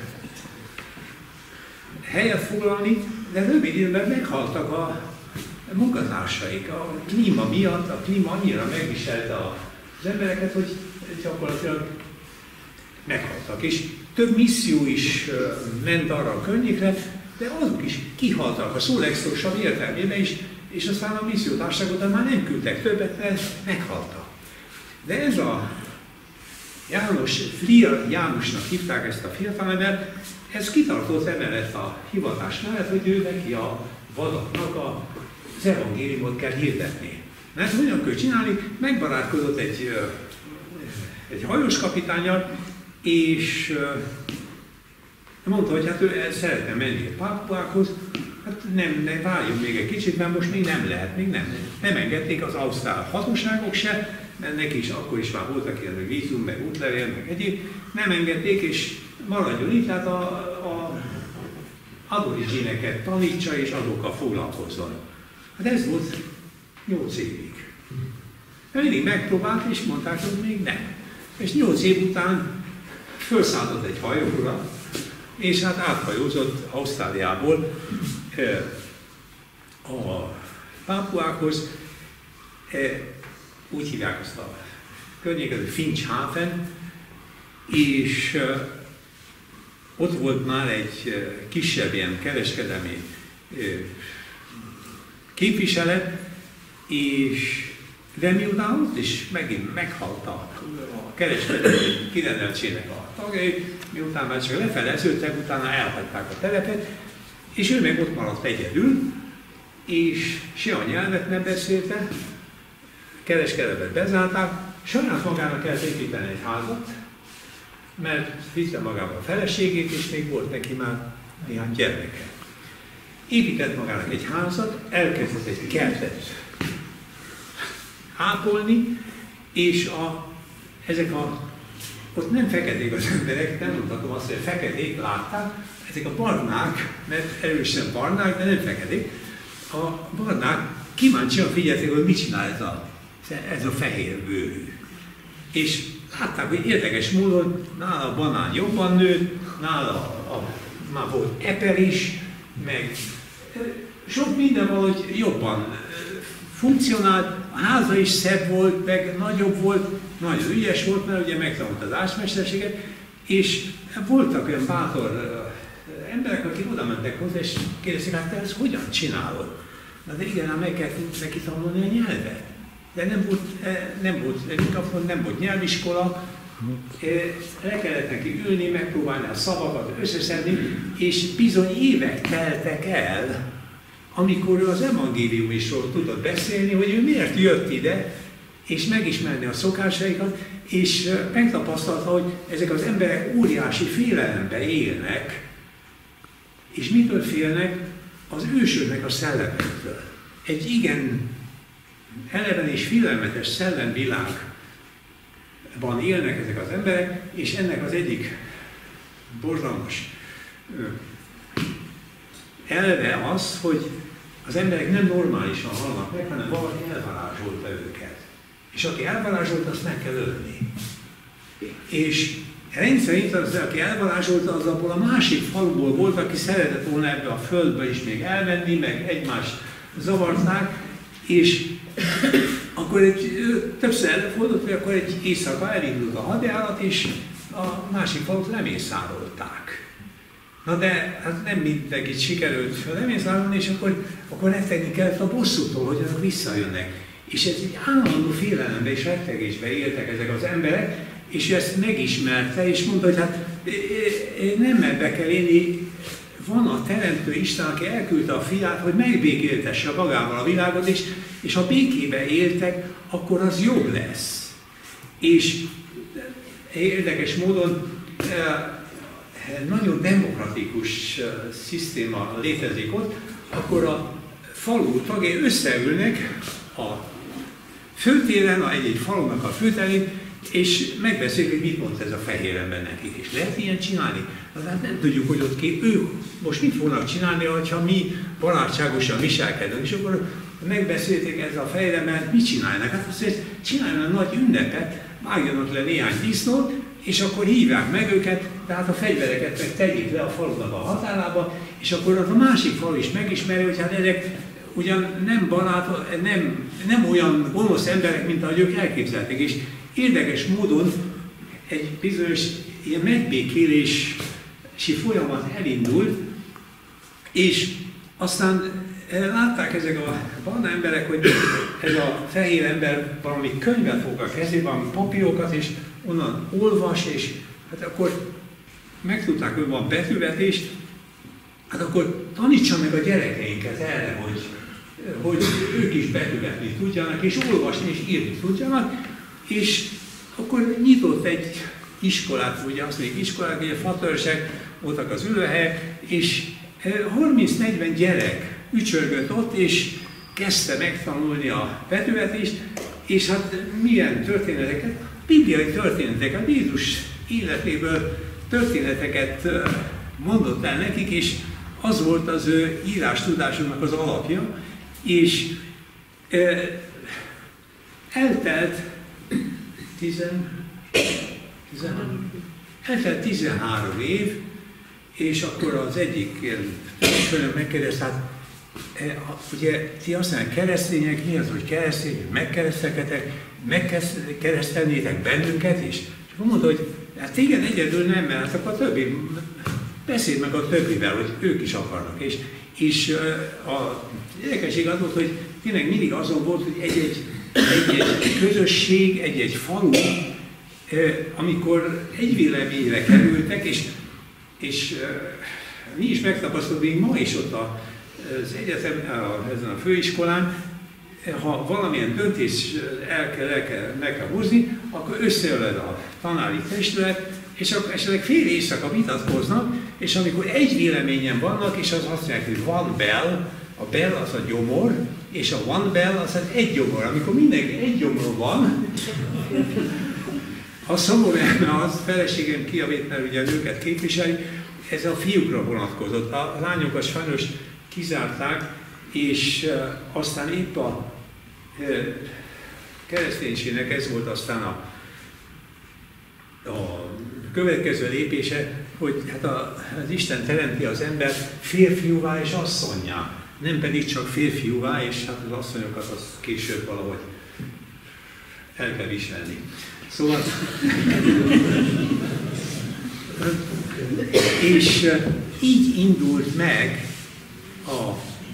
Speaker 3: helyet foglalni, de rövid időben meghaltak a munkatársaik. A klíma miatt, a klíma annyira megviselte az embereket, hogy gyakorlatilag meghaltak. És több misszió is ment arra a környékre, de azok is kihaltak a szó legszorosabb értelmében is, és aztán a missziótársagot már nem küldtek többet, mert meghaltak. De ez a János, Flier Jánosnak hívták ezt a fiatalembert, ez kitartott emellett a hivatás mellett, hogy ő neki a vadaknak az evangéliumot kell hirdetni. Mert hogyan kell csinálni? Megbarátkozott egy, egy hajós kapitánnyal, és mondta, hogy hát ő szeretne menni a Pápuákhoz, hát nem, nem, várjon még egy kicsit, mert most még nem lehet, még nem. Nem engedték az ausztrál hatóságok se, mert neki is akkor is már voltak ilyen, hogy vízum, meg útlevél, meg egyéb, nem engedték, és maradjon itt, tehát a, a aborigéneket tanítsa, és azokkal foglalkozzon. Hát ez volt nyolc évig. De mindig megpróbált, és mondták, hogy még nem. És nyolc év után felszálltott egy hajóra, és hát áthajózott Ausztráliából a Pápuákhoz, úgy hívják azt a környéket, hogy Finchhafen, és ott volt már egy kisebb ilyen kereskedelmi képviselet, és de miután ott is megint meghaltak a kereskedelmi kirendeltségnek a tagjai, miután már csak lefeleződtek, utána elhagyták a telepet, és ő meg ott maradt egyedül, és se a nyelvet nem beszélte, kereskedelmet bezárták, saját magának kellett építeni egy házat, mert vitte magával a feleségét, és még volt neki már néhány gyermeke. Épített magának egy házat, elkezdett egy kertet ápolni, és a, ezek a, ott nem feketék az emberek, nem mondhatom azt, hogy feketék látták, ezek a barnák, mert erősen barnák, de nem feketék, a barnák kíváncsian figyelték, hogy mit csinál ez a, ez a fehér bőrű. És látták, hogy érdekes módon nála a banán jobban nőtt, nála a, a, már volt eper is, meg sok minden valahogy jobban funkcionált, a háza is szebb volt, meg nagyobb volt, nagyon ügyes volt, mert ugye megtanult az ásmesterséget, és voltak olyan bátor emberek, akik oda mentek hozzá, és kérdezték, hát te ezt hogyan csinálod? Na de igen, hát meg kellett neki tanulni a nyelvet. De nem volt, nem volt mikrofon, nem volt nyelviskola, le kellett neki ülni, megpróbálni a szavakat összeszedni, és bizony évek teltek el, amikor ő az evangéliumról tudott beszélni, hogy ő miért jött ide, és megismerni a szokásaikat, és megtapasztalta, hogy ezek az emberek óriási félelemben élnek, és mitől félnek? Az ősöknek a szellemektől. Egy igen eleven és félelmetes szellemvilágban élnek ezek az emberek, és ennek az egyik borzalmas elve az, hogy az emberek nem normálisan halnak meg, hanem valaki elvarázsolta őket. És aki elvarázsolta, azt meg kell ölni. És rendszerint az, aki elvarázsolta, az abból a másik faluból volt, aki szeretett volna ebbe a földbe is még elmenni, meg egymást zavarták, és akkor egy, többször előfordult, hogy akkor egy éjszaka elindult a hadjárat, és a másik falut lemészárolták. Na de hát nem mindenkit sikerült lemészárolni, és akkor, akkor rettegni kellett a bosszútól, hogy azok visszajönnek. És ez egy állandó félelembe és rettegésbe éltek ezek az emberek, és ezt megismerte, és mondta, hogy hát nem ebbe kell élni, van a Teremtő Isten, aki elküldte a fiát, hogy megbékéltesse magával a világot, és, és ha békébe éltek, akkor az jobb lesz. És érdekes módon nagyon demokratikus szisztéma létezik ott, akkor a falu tagjai összeülnek a főtéren, egy-egy falunak a főterén, és megbeszélik, hogy mit mond ez a fehér ember nekik. És lehet ilyen csinálni? Hát nem tudjuk, hogy ott ki, ők most mit fognak csinálni, ha mi barátságosan viselkedünk. És akkor megbeszélték ezzel a fehér embert, mit csinálnak? Hát azt mondja, csinálnak nagy ünnepet, vágjanak le néhány disznót, és akkor hívják meg őket, tehát a fegyvereket meg tegyék le a falunak a határába, és akkor az a másik falu is megismeri, hogy hát ezek ugyan nem barát, nem, nem olyan gonosz emberek, mint ahogy ők elképzelték. És érdekes módon egy bizonyos ilyen megbékélési folyamat elindult, és aztán látták ezek a barna emberek, hogy ez a fehér ember valami könyvet fog a kezébe, valami papírokat, és onnan olvas, és hát akkor megtudták, hogy van betűvetés, hát akkor tanítsa meg a gyerekeinket erre, hogy, hogy ők is betűvetni tudjanak, és olvasni és írni tudjanak, és akkor nyitott egy iskolát, ugye azt mondjuk iskolák, ugye fatörsek voltak az ülőhelyek, és harminc-negyven gyerek ücsörgött ott, és kezdte megtanulni a betűvetést, és hát milyen történeteket, bibliai történeteket, Jézus életéből történeteket mondott el nekik, és az volt az ő írástudásunknak az alapja, és eltelt eltelt tizenhárom év, és akkor az egyik főnök megkérdezte, hát ugye ti azt mondják, keresztények, mi az, hogy keresztények, megkeresztelketek, megkeresztelnétek bennünket is? És akkor mondta, hogy hát téged egyedül nem, mert hát akkor a többi, beszélj meg a többivel, hogy ők is akarnak. És, és a érdekesség az volt, hogy tényleg mindig azon volt, hogy egy-egy, egy-egy közösség, egy-egy falu, amikor egy véleményre kerültek, és, és mi is megtapasztaltunk ma is ott az egyetem, ezen a főiskolán, ha valamilyen döntés el kell, el kell, meg kell hozni, akkor összejöld a tanári testület, és akkor esetleg fél éjszaka vitatkoznak, és amikor egy véleményen vannak, és az azt mondják, hogy van bell, a bell az a gyomor, és a one bell az az egy gyomor. Amikor mindenki egy gyomor van, a szomorú az feleségem kijavít, mert ugye a nőket képviseli, ez a fiúkra vonatkozott. A lányokat sajnos kizárták, és aztán épp a kereszténységnek ez volt aztán a, a következő lépése, hogy hát a, az Isten teremti az ember férfiúvá és asszonnyá, nem pedig csak férfiúvá, és hát az asszonyokat az később valahogy el kell viselni. Szóval... és így indult meg a,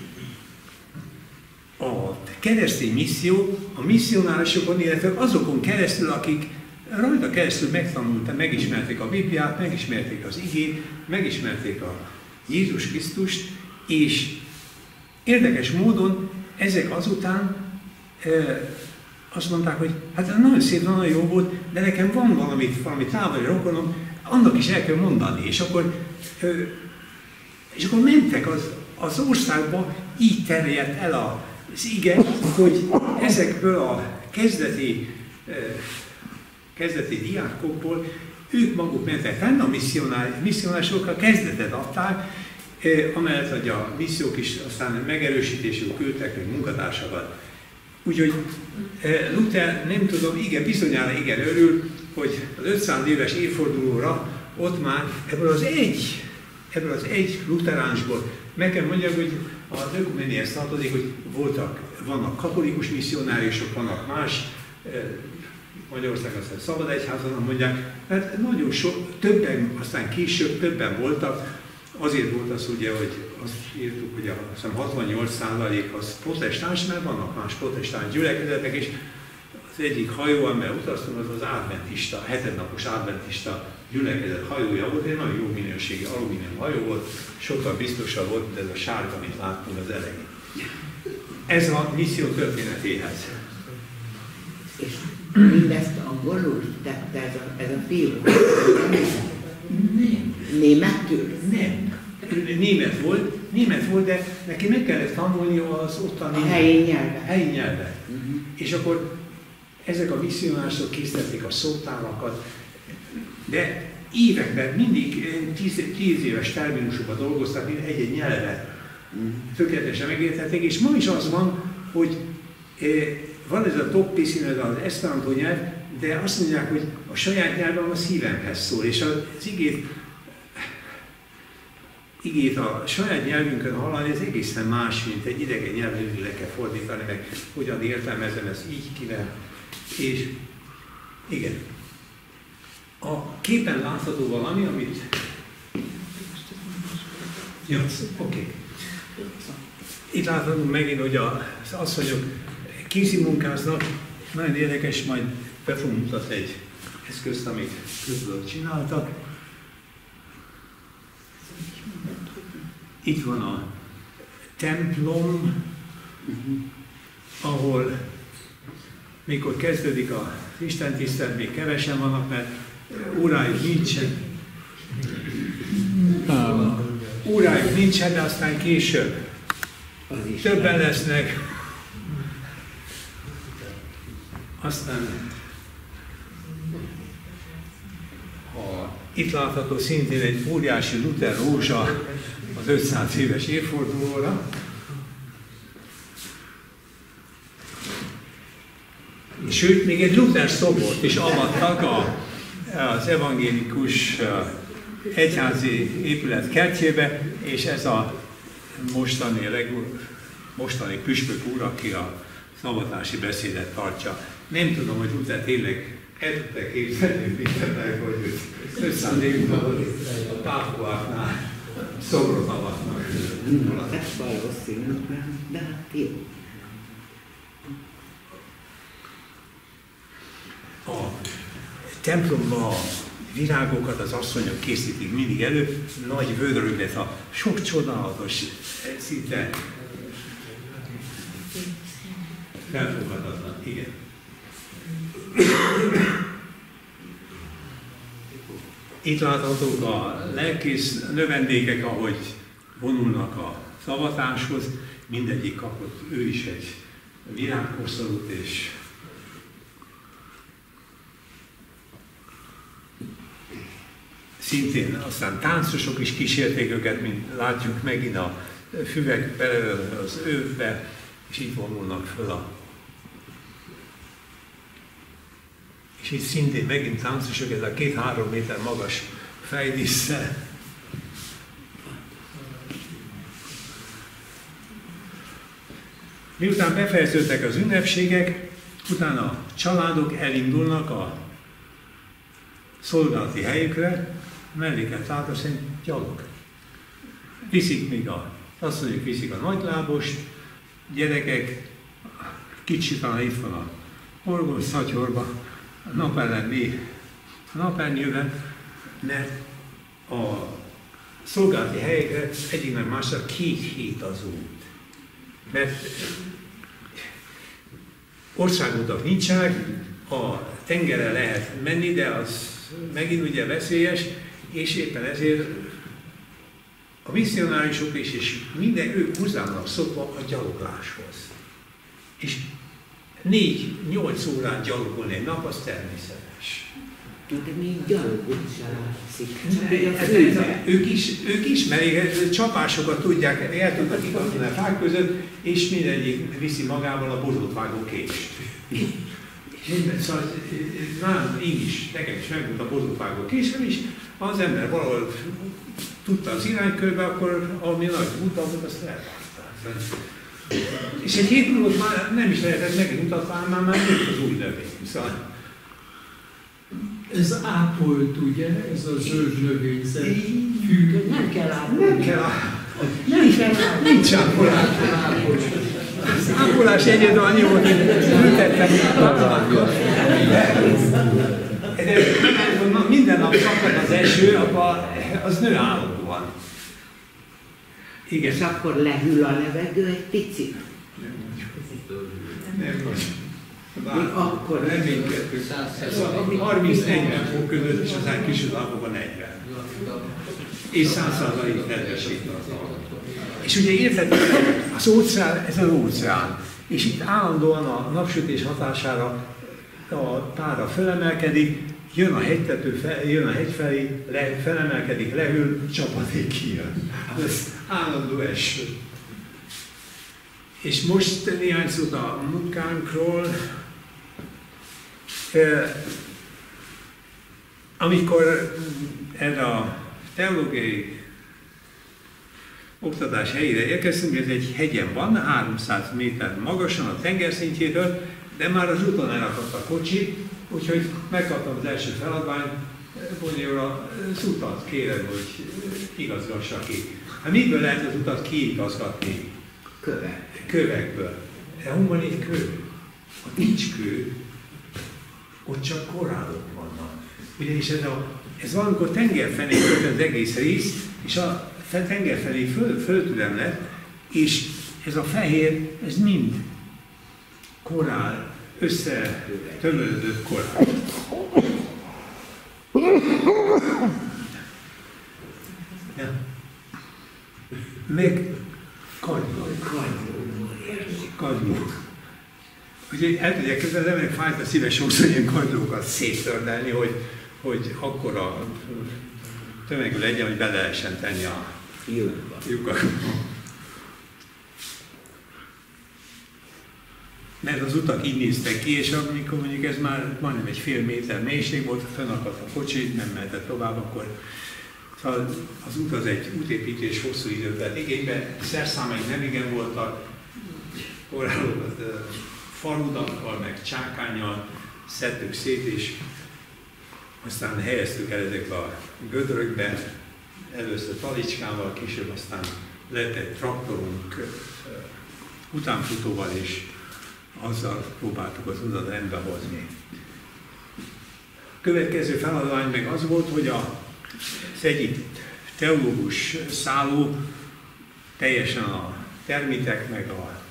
Speaker 3: a keresztény misszió, a misszionárosokon, illetve azokon keresztül, akik rajta keresztül megtanulták, megismerték a Bibliát, megismerték az igét, megismerték a Jézus Krisztust, és érdekes módon ezek azután e, azt mondták, hogy hát nagyon szép, nagyon jó volt, de nekem van valami, valami távoli rokonom, annak is el kell mondani. És akkor, e, és akkor mentek az, az országba, így terjedt el az ige, hogy ezekből a kezdeti e, kezdeti diákokból, ők maguk mentek fenn, a misszionásokkal kezdetet adták, eh, amellett, hogy a missziók is aztán megerősítésük küldtek, meg munkatársakat. Úgyhogy eh, Luther, nem tudom, igen, bizonyára igen örül, hogy az ötszáz éves évfordulóra ott már ebből az egy, ebből az egy luteránsból, meg kell mondjam, hogy a ökuméniához tartozik, hogy voltak, vannak katolikus misszionáriusok, vannak más, eh, Magyarországon aztán szabad egyházon mondják, mert nagyon sok, többen, aztán később többen voltak, azért volt az ugye, hogy azt írtuk, hogy a hatvannyolc százalék az protestáns, mert vannak más protestáns gyülekezetek, és az egyik hajó, amivel utaztunk, az az adventista, hetednapos adventista gyülekezet hajója volt, egy nagyon jó minőségi alumínium hajó volt, sokkal biztosabb volt, mint ez a sárga, amit láttunk az elején. ez a misszió történetéhez.
Speaker 7: És mindezt angolul tette ez a, ez a fiú?
Speaker 3: Nem.
Speaker 7: Németül?
Speaker 3: Nem. Német volt, német volt, de neki meg kellett tanulni az ottani
Speaker 7: a helyi nyelvet.
Speaker 3: Helyi nyelvet.
Speaker 7: Uh-huh.
Speaker 3: És akkor ezek a misszionások készítették a szótárakat, de években mindig tíz, tíz éves terminusokban dolgoztak, egy-egy nyelvet uh-huh. tökéletesen megértették, és ma is az van, hogy eh, van ez a top piscine, az eszperantó nyelv, de azt mondják, hogy a saját nyelven a szívemhez szól, és az igét, igét a saját nyelvünkön hallani, ez egészen más, mint egy idegen nyelven le kell fordítani, meg hogyan értelmezem, ez így kéne. És igen, a képen látható valami, amit... Jó, oké. Okay. Itt láthatunk megint, hogy az asszonyok kézimunkáznak, nagyon érdekes, majd be fogunk mutatni egy eszközt, amit közben csináltak. Itt van a templom, ahol mikor kezdődik az istentisztelet, még kevesen vannak, mert órájuk nincsen. Órájuk nincsen, de aztán később többen lesznek. Aztán a, itt látható szintén egy óriási Luther rózsa az ötszáz éves évfordulóra. Sőt, még egy Luther szobort is avattak a, az evangélikus egyházi épület kertjébe, és ez a mostani, mostani püspök úr, aki a szavatási beszédet tartja. Nem tudom, hogy Luther tényleg el tudta képzelni, hogy hogy ötszáz évig a pápuáknál szobrot avatnak.
Speaker 7: Ez valószínű, de hát jó.
Speaker 3: A templomban a virágokat az asszonyok készítik mindig elő, nagy vödröket, a sok csodálatos, szinte felfoghatatlan. Igen. Itt láthatók a lelkész növendékek, ahogy vonulnak a szavatáshoz. Mindegyik kapott ő is egy virágkoszorút, és szintén aztán táncosok is kísérték őket, mint látjuk megint a füvek belőle az övbe, és itt vonulnak föl a... És itt szintén megint táncosok, ez a két-három méter magas fejdísszel. Miután befejeződtek az ünnepségek, utána a családok elindulnak a szolgálati helyükre, melléket látva szerint gyalog. Viszik még a, azt mondjuk, viszik a nagylábost, gyerekek, kicsit talán itt van a orgos szatyorba, a napellenné, a napernyőben, mert a szolgálati helyekre egyiknek másra két hét az út. Mert országutak nincsenek, a tengerre lehet menni, de az megint ugye veszélyes, és éppen ezért a misszionárisok is, és minden ők hozzának szokva a gyalogláshoz. És négy-nyolc órán gyalogolni egy nap, az természetes.
Speaker 7: De még gyalogul se látszik.
Speaker 3: Ők is, ők ismerik, csapásokat tudják, el tudnak igazolni a fák között, és mindegyik viszi magával a bozótvágó kést. Minden, szóval nálam így is, nekem is megvolt a bozótvágó késem is, az ember valahol tudta az iránykörbe, akkor ami nagy utam volt, azt elvárta. És egy hét múlva már nem is lehetett megmutatni, már már jött az új növény. Szóval...
Speaker 1: Ez ápolt, ugye? Ez a zöld növényzet.
Speaker 7: Hű, nem kell ápolni.
Speaker 3: Nem kell ápolni.
Speaker 7: Nem kell ápolni.
Speaker 3: Nincs ápolás. Az ápolás egyedül annyi volt, hogy ültettem de minden nap szakad az eső, akkor az nő állandóan. Igen.
Speaker 7: És akkor lehűl a levegő egy picit.
Speaker 3: Nem nagy.
Speaker 7: Még akkor
Speaker 3: reménykedtünk. Ez a harminc-negyven fok között, és aztán később napokban negyven. És száz százalék nedvesség tartalma. És ugye érthetően az óceán, ez az óceán. És itt állandóan a napsütés hatására a pára felemelkedik, jön a hegytető, fel, jön a hegy felé, le, felemelkedik, lehűl, csapadék kijön. Ez állandó eső. És most néhány szót a munkánkról. Amikor erre a teológiai oktatás helyére érkeztünk, ez egy hegyen van, háromszáz méter magasan a tengerszintjétől, de már az úton elakadt a kocsi, úgyhogy megkaptam az első feladványt, Bonyi úr, az utat kérem, hogy igazgassa ki. Hát miből lehet az utat kiigazgatni?
Speaker 7: Kövek.
Speaker 3: Kövekből. De hol van itt kő? Ott nincs kő, ott csak korallok vannak. Ugyanis ez, a, ez valamikor tengerfelé az egész rész, és a tengerfelé föl, föltülem lett, és ez a fehér, ez mind korál, összetömörödött korál. Ja. Meg kagyló. Kagyló. Úgyhogy el tudják képzelni, az emberek fájt a szíves sokszor ilyen kagylókat széttördelni, hogy, hogy akkora tömegű legyen, hogy bele lehessen tenni a lyukat. Mert az utak így néztek ki, és amikor mondjuk ez már majdnem egy fél méter mélység volt, fönnakadt a kocsi, nem mehetett tovább, akkor szóval az út az egy útépítés hosszú időt vett igénybe, szerszámaik nem igen voltak, korábban faludakkal, meg csákánnyal szedtük szét, és aztán helyeztük el ezekbe a gödrökbe, először talicskával, később aztán lett egy traktorunk utánfutóval, és azzal próbáltuk az utat rendbe hozni. Következő feladvány meg az volt, hogy a, az egyik teológus szálló teljesen a termitek meg a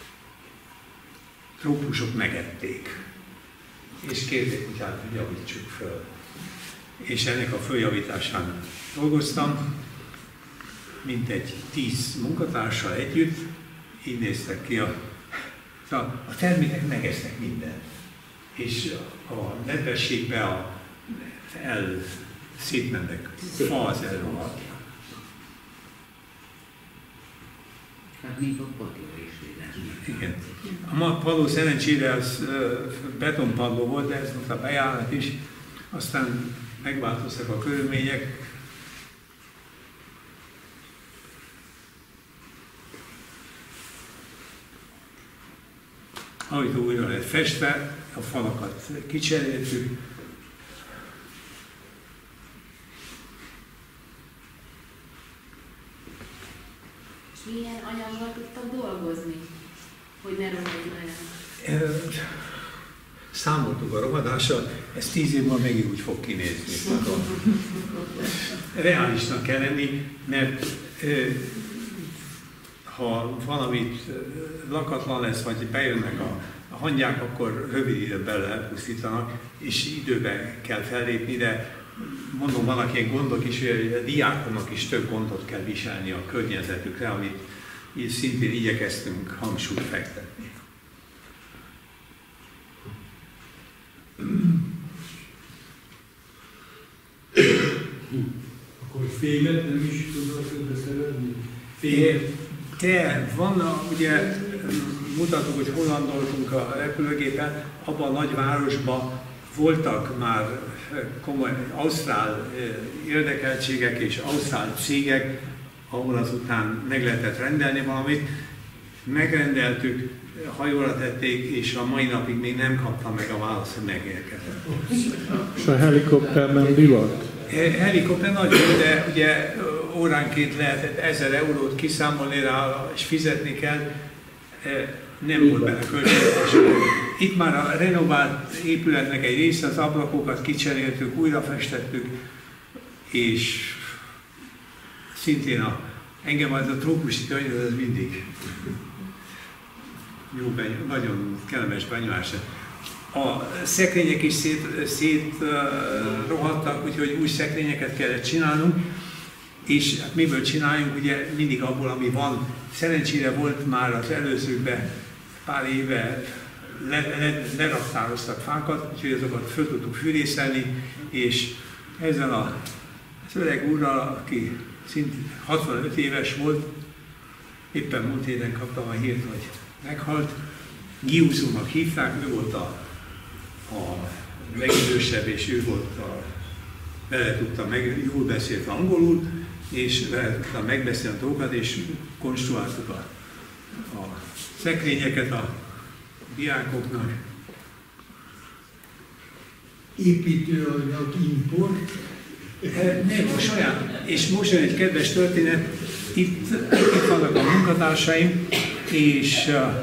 Speaker 3: trópusok megették. És kérték, hogy hát javítsuk föl. És ennek a följavításán dolgoztam, mintegy tíz munkatársal együtt, így néztek ki a a termékek megesznek mindent, és a nedvességbe a, el szétmennek, fa az elrohadt.
Speaker 7: Hát még a padló is véletlen.
Speaker 3: Igen. A padló szerencsére az betonpadló volt, de ez volt a bejárat is, aztán megváltoztak a körülmények. Ajtó újra lett festve, a falakat kicseréltük.
Speaker 5: És milyen anyaggal tudtak dolgozni, hogy ne rohadjon el?
Speaker 3: Számoltuk a rohadással, ez tíz év múlva megint úgy fog kinézni. Reálisnak kell lenni, mert ha valamit lakatlan lesz, vagy bejönnek a, a hangyák, akkor rövid időben belőle elpusztítanak, és időben kell fellépni, de mondom, vannak ilyen gondok is, hogy a diákoknak is több gondot kell viselni a környezetükre, amit így szintén igyekeztünk hangsúlyt fektetni.
Speaker 1: Akkor fémet nem is tudod beszerezni? Fémet?
Speaker 3: De van, a, ugye mutatok, hogy hol landoltunk a repülőgépen, abban a nagyvárosban voltak már komoly ausztrál érdekeltségek és ausztrál cégek, ahol azután meg lehetett rendelni valamit. Megrendeltük, hajóra tették, és a mai napig még nem kaptam meg a választ, hogy megérkezett.
Speaker 8: És a helikopterben mi volt?
Speaker 3: Helikopter nagy jó, de ugye óránként lehetett ezer eurót kiszámolni rá, és fizetni kell. Nem volt benne költségvetés. Itt már a renovált épületnek egy része, az ablakokat kicseréltük, újra festettük, és szintén a, engem az a trópusi környezet az mindig jó beny, nagyon kellemes benyomás. A szekrények is szét, szét uh, rohadtak, úgyhogy új szekrényeket kellett csinálnunk, és hát miből csináljunk, ugye mindig abból, ami van. Szerencsére volt már az előzőkben pár éve le, le, leraktároztak fákat, úgyhogy azokat föl tudtuk fűrészelni, és ezzel a öreg úrral, aki szintén hatvanöt éves volt, éppen múlt héten kaptam a hírt, hogy meghalt. Giuzónak hívták, ő volt a, a legidősebb, és ő volt a, vele tudta meg, jól beszélt angolul, és vele tudta megbeszélni a dolgokat, és konstruáltuk a, a szekrényeket a diákoknak.
Speaker 1: Építőanyag import.
Speaker 3: Nem, a saját. És most jön egy kedves történet, itt, itt vannak a munkatársaim, és uh,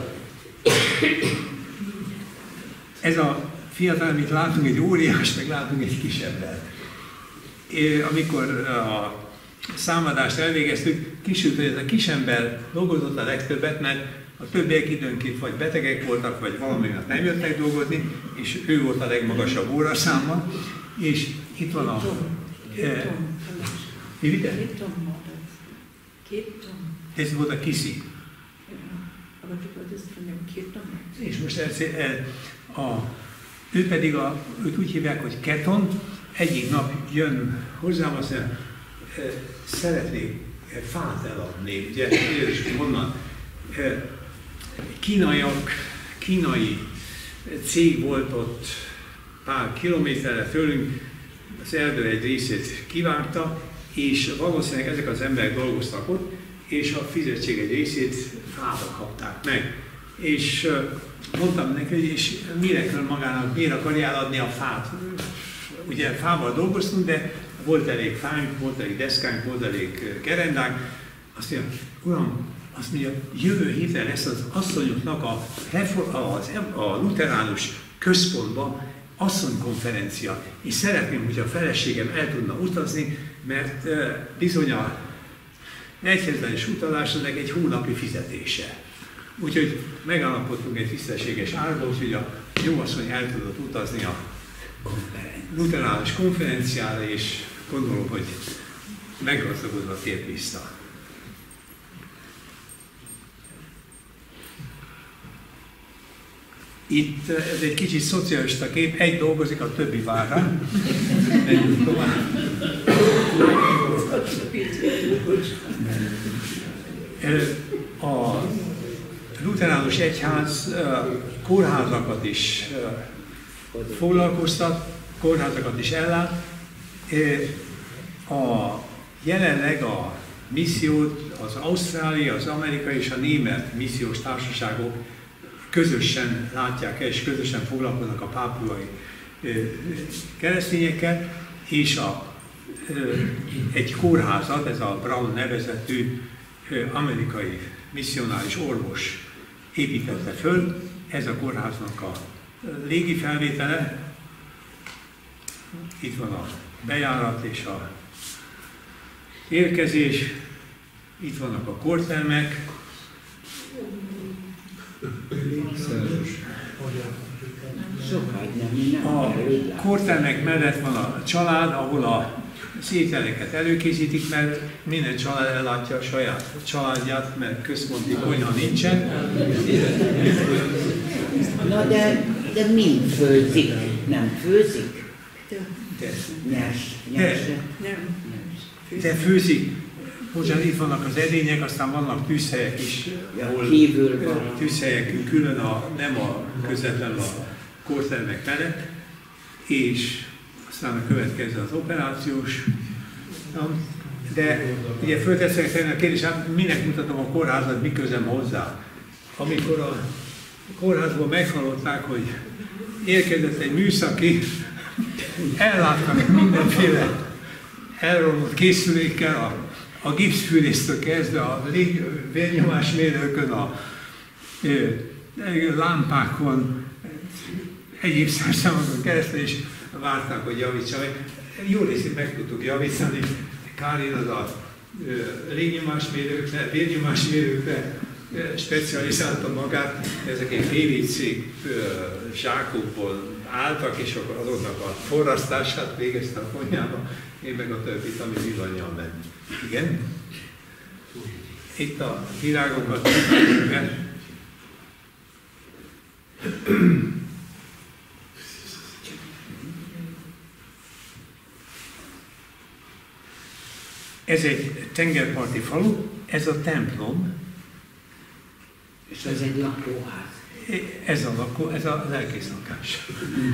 Speaker 3: ez a fiatal, amit látunk, egy óriás, meg látunk egy kisebbet. Amikor a számadást elvégeztük, kisült, hogy ez a kisember dolgozott a legtöbbet, mert a többiek időnként vagy betegek voltak, vagy valami miatt nem jöttek dolgozni, és ő volt a legmagasabb óraszámmal, és itt van a...
Speaker 4: Két ton.
Speaker 3: Mi vite?
Speaker 4: Két ton volt ez. Két ton.
Speaker 3: Ez volt a kiszi.
Speaker 4: Aber du wolltest von dem két ton.
Speaker 3: És most ez, a, ő pedig, a, őt úgy hívják, hogy Keton, egyik nap jön hozzám, azt mondja, szeretnék fát eladni, ugye, és honnan. Kínaiak, kínai cég volt ott pár kilométerre tőlünk, az erdő egy részét kivágta, és valószínűleg ezek az emberek dolgoztak ott, és a fizetség egy részét fába kapták meg. És mondtam neki, hogy és mire kell magának, miért akarja eladni a fát? Ugye fával dolgoztunk, de volt elég fánk, volt elég deszkánk, volt elég gerendánk. Azt mondja, uram, azt mondja, jövő héten lesz az asszonyoknak a, az, a luteránus központban asszonykonferencia, és szeretném, hogy a feleségem el tudna utazni, mert bizony a egyházlányos utalásnak egy hónapi fizetése. Úgyhogy megállapodtunk egy tisztességes árba, úgyhogy a jó asszony el tudott utazni a luteránus konferenciára, és gondolom, hogy meggazdagodva tért vissza. Itt ez egy kicsit szocialista kép, egy dolgozik, a többi vár rá. Menjünk tovább. A luteránus egyház kórházakat is foglalkoztat, kórházakat is ellát. A, jelenleg a missziót az ausztrália, az amerikai és a német missziós társaságok közösen látják el, és közösen foglalkoznak a pápuai keresztényekkel, és a, egy kórházat, ez a Brown nevezetű amerikai misszionális orvos építette föl. Ez a kórháznak a légi felvétele. Itt van a bejárat és a érkezés. Itt vannak a kórtermek. A kórtermek mellett van a család, ahol a ételeket előkészítik, mert minden család ellátja a saját családját, mert központi konyha nincsen.
Speaker 7: Na de, de mind főzik, nem főzik?
Speaker 3: De,
Speaker 7: Nyers, nyers.
Speaker 4: Nem.
Speaker 3: de főzik. Bocsánat, itt vannak az edények, aztán vannak tűzhelyek is, ahol
Speaker 7: Kívül van.
Speaker 3: tűzhelyek külön, a, nem a közvetlenül a kórtermek mellett, és aztán a következő az operációs. De ugye fölteszek tenni a kérdés, hát minek mutatom a kórházat, mi közem hozzá? Amikor a kórházból meghallották, hogy érkezett egy műszaki, ellátnak mindenféle elromlott készülékkel, a, a gipszfűrésztől kezdve a vérnyomásmérőkön, a, a lámpákon, egyéb szerszámokon keresztül is várták, hogy javítsa meg. Jó részét meg tudtuk javítani. Kárin az a légnyomásmérőkre, vérnyomásmérőkre specializálta magát, ezek egy félicég zsákokból álltak, és akkor azoknak a forrasztását végezte a konyhába, én meg a többit, ami villanyjal ment. Igen? Itt a virágokat be. Ez egy tengerparti falu, ez a templom.
Speaker 7: És ez egy lakóház.
Speaker 3: Ez a lakó, ez a lelkész lakás.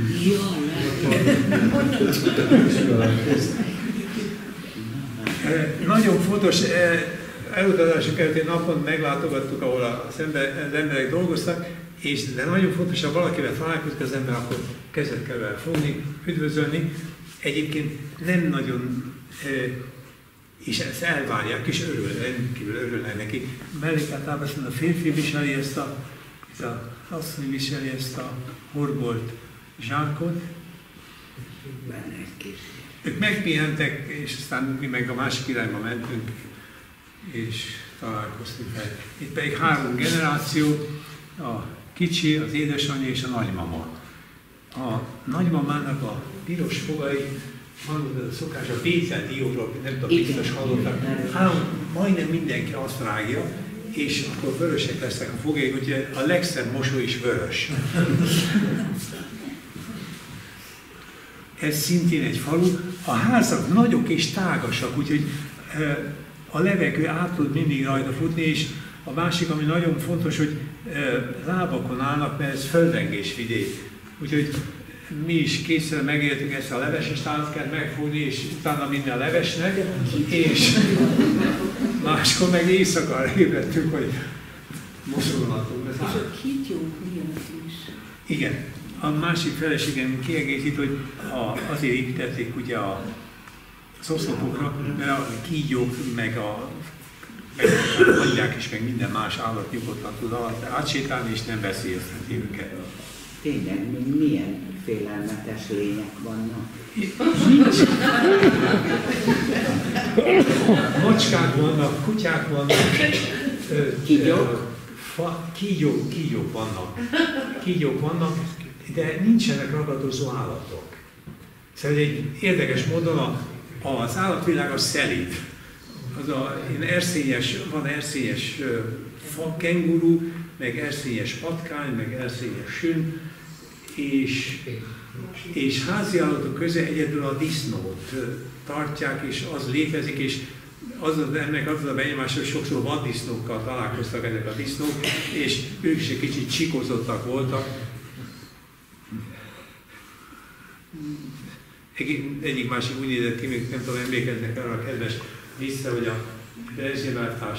Speaker 3: Nagyon fontos, elutazások előtti napon meglátogattuk, ahol az, ember, az emberek dolgoztak, és de nagyon fontos, ha valakivel találkozik az ember, akkor kezet kell vele fogni, üdvözölni. Egyébként nem nagyon, és ezt elvárják, és örül, rendkívül örülnek neki. Mellékáltalában a férfi viseli ezt a, ez a asszony viseli ezt a horgolt zsákot. Ők megpihentek, és aztán mi meg a másik irányba mentünk, és találkoztunk el. Itt pedig három generáció, a kicsi, az édesanyja és a nagymama. A nagymamának a piros fogai, van a szokás, a Péter dióról, nem tudom, biztos hallották, három, majdnem mindenki azt rágja, és akkor vörösek lesznek a fogaik, úgyhogy a legszebb mosoly is vörös. Ez szintén egy falu. A házak nagyok és tágasak, úgyhogy a levegő át tud mindig rajta futni, és a másik, ami nagyon fontos, hogy lábakon állnak, mert ez földrengés vidék. Úgyhogy mi is kétszer megértük ezt a leveses tálat kell megfogni, és utána minni a levesnek, és máskor meg éjszaka ébredtünk, hogy mosolgatunk.
Speaker 4: És a kígyók miatt is.
Speaker 3: Igen. A másik feleségem kiegészít, hogy a, azért építették ugye a szoszlopokra, mert a kígyók meg a hagyják is, meg minden más állat nyugodtan tud alatt átsétálni, és nem veszélyezteti őket.
Speaker 7: Tényleg, milyen félelmetes lények vannak?
Speaker 3: Macskák vannak, kutyák vannak.
Speaker 7: Kígyók?
Speaker 3: Kígyók, kígyók vannak. Kígyók vannak, de nincsenek ragadozó állatok. Szóval egy érdekes módon az állatvilág a szelíd. Az a, erszélyes, van erszélyes fa, kenguru, meg erszélyes patkány, meg erszélyes sün, és, és háziállatok közé egyedül a disznót tartják, és az létezik, és az, ennek az a benyomás, hogy sokszor vaddisznókkal találkoztak ezek a disznók, és ők is egy kicsit csikozottak voltak. Egy, egyik másik úgy nézett ki, még nem tudom, emlékeznek arra a kedves vissza, hogy a Berzsébártás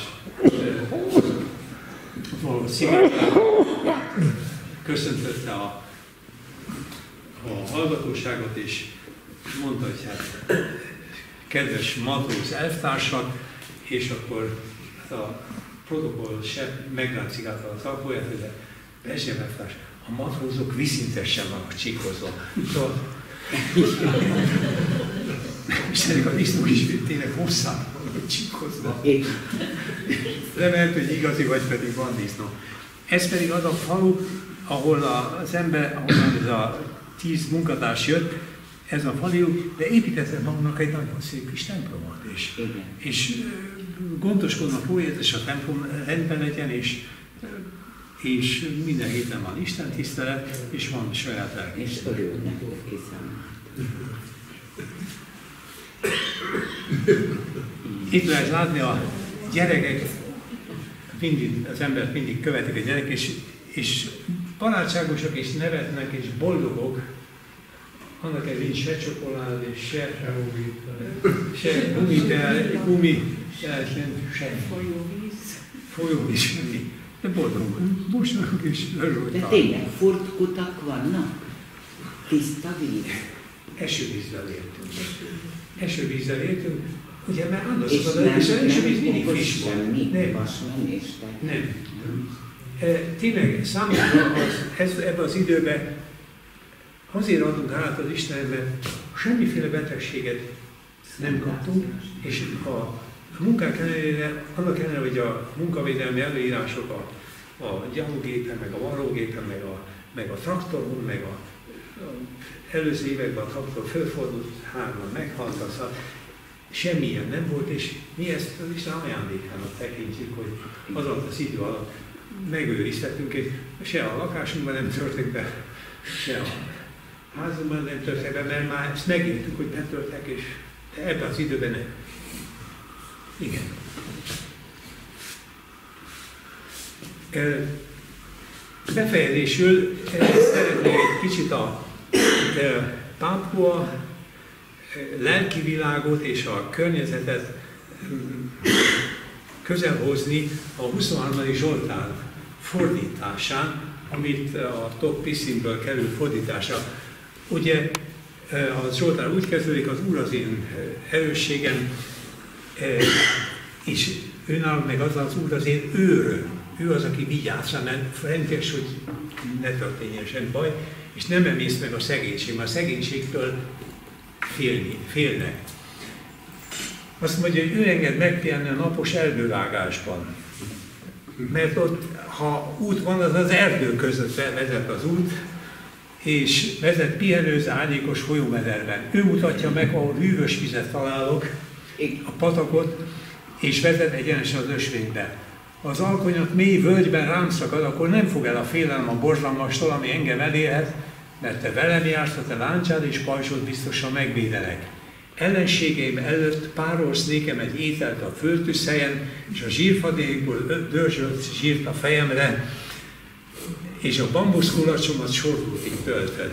Speaker 3: köszöntötte a, a hallgatóságot, és mondta, hogy hát kedves matróz elvtársak, és akkor a protokoll se megráncigálta az alkoholját, hogy a Berzsébártás, a matrózok viszintesen vannak csíkozva. Szóval, és ennek a disznók is tényleg hosszában vannak csíkozva. Nem lehet, hogy igazi vagy, pedig van disznó. Ez pedig az a falu, ahol az ember, ahol ez a tíz munkatárs jött, ez a falu, de épített magunknak egy nagyon szép kis templomot. És, és gondoskodnak róla, és a templom rendben legyen, és, és minden héten van Isten tisztelet, és van saját lelkész.
Speaker 7: És örülnek, hiszem.
Speaker 3: Itt lehet látni a gyerekek, mindig, az embert mindig követik a gyerek, és, és barátságosak, és nevetnek, és boldogok. Annak egy nincs se csokolád, és se se gumitel, gumi, se
Speaker 4: Folyóvíz.
Speaker 3: folyóvíz, semmi. De boldogok, mosolyognak és örülnek.
Speaker 7: De tényleg furtkutak vannak? Tiszta víz?
Speaker 3: Esővízzel éltünk. Esővízzel éltünk, ugye, mert
Speaker 7: És
Speaker 3: andaszok
Speaker 7: nem,
Speaker 3: és az esővíz
Speaker 7: nem
Speaker 3: mindig
Speaker 7: okos
Speaker 3: friss volt.
Speaker 7: semmi,
Speaker 3: Nem.
Speaker 7: vas nem éstek.
Speaker 3: Nem. E, tényleg számomra az, ez, ebben az időben azért adunk át az Istenben, semmiféle betegséget nem kaptunk, és a A munkák ellenére, annak ellenére, hogy a munkavédelmi előírások a, a gyalogépen, meg a varrógépen, meg a, meg a traktoron, meg a, a előző években a traktor fölfordult, hárman meghaltak, szóval semmilyen nem volt, és mi ezt az Isten ajándékának tekintjük, hogy az alatt az idő alatt megőrizhetünk, és se a lakásunkban nem törtek be, se a házunkban nem törtek be, mert már ezt megértük, hogy betörtek, és ebben az időben nem. Igen. Befejezésül szeretnék egy kicsit a Pápua lelki világot és a környezetet közel hozni a huszonharmadik Zsoltár fordításán, amit a Top Piszimből kerül fordítása. Ugye a Zsoltár úgy kezdődik, az Úr az én erősségem, és önálló meg az az Úr az én őröm. Ő az, aki vigyáz, mert rendes, hogy ne történjen sem baj, és nem emész meg a szegénység, mert a szegénységtől félni, félnek. Azt mondja, hogy ő enged megpihenni a napos erdővágásban. Mert ott, ha út van, az az erdő között vezet az út, és vezet pihenőz árnyékos folyómederben. Ő mutatja meg, ahol hűvös vizet találok, a patakot, és vezet egyenesen az ösvénybe. Az alkonyat mély völgyben rám szakad, akkor nem fog el a félelem a borzalmastól, ami engem elérhet, mert te velem jársz, a te láncsád és pajzsod biztosan megvédelek. Ellenségeim előtt párolsz nékem egy ételt a földtűzhelyen, és a zsírfadékból dörzsölt zsírt a fejemre, és a bambuszkulacsomat sorkultig töltöd.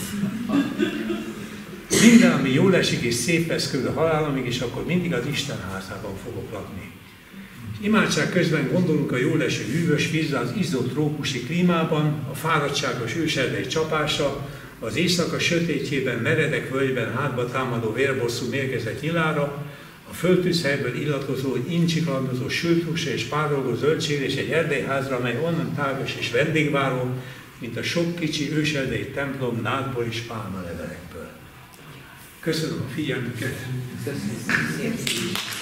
Speaker 3: Minden, ami jól esik és szép lesz körül a halálomig, és akkor mindig az Isten házában fogok lakni. Imádság közben gondolunk a jól eső hűvös vízre az izzó trópusi klímában, a fáradtságos őserdei csapásra, az éjszaka sötétjében, meredek völgyben hátba támadó vérbosszú mérgezett nyilára, a földtűzhelyből illatozó, incsiklandozó sülthúsra és párolgó zöldségre és egy erdélyházra, amely onnan tágas és vendégváró, mint a sok kicsi őserdei templom nádból és pálmalevelekből. Köszönöm a figyelmüket!
Speaker 7: Köszönöm szépen!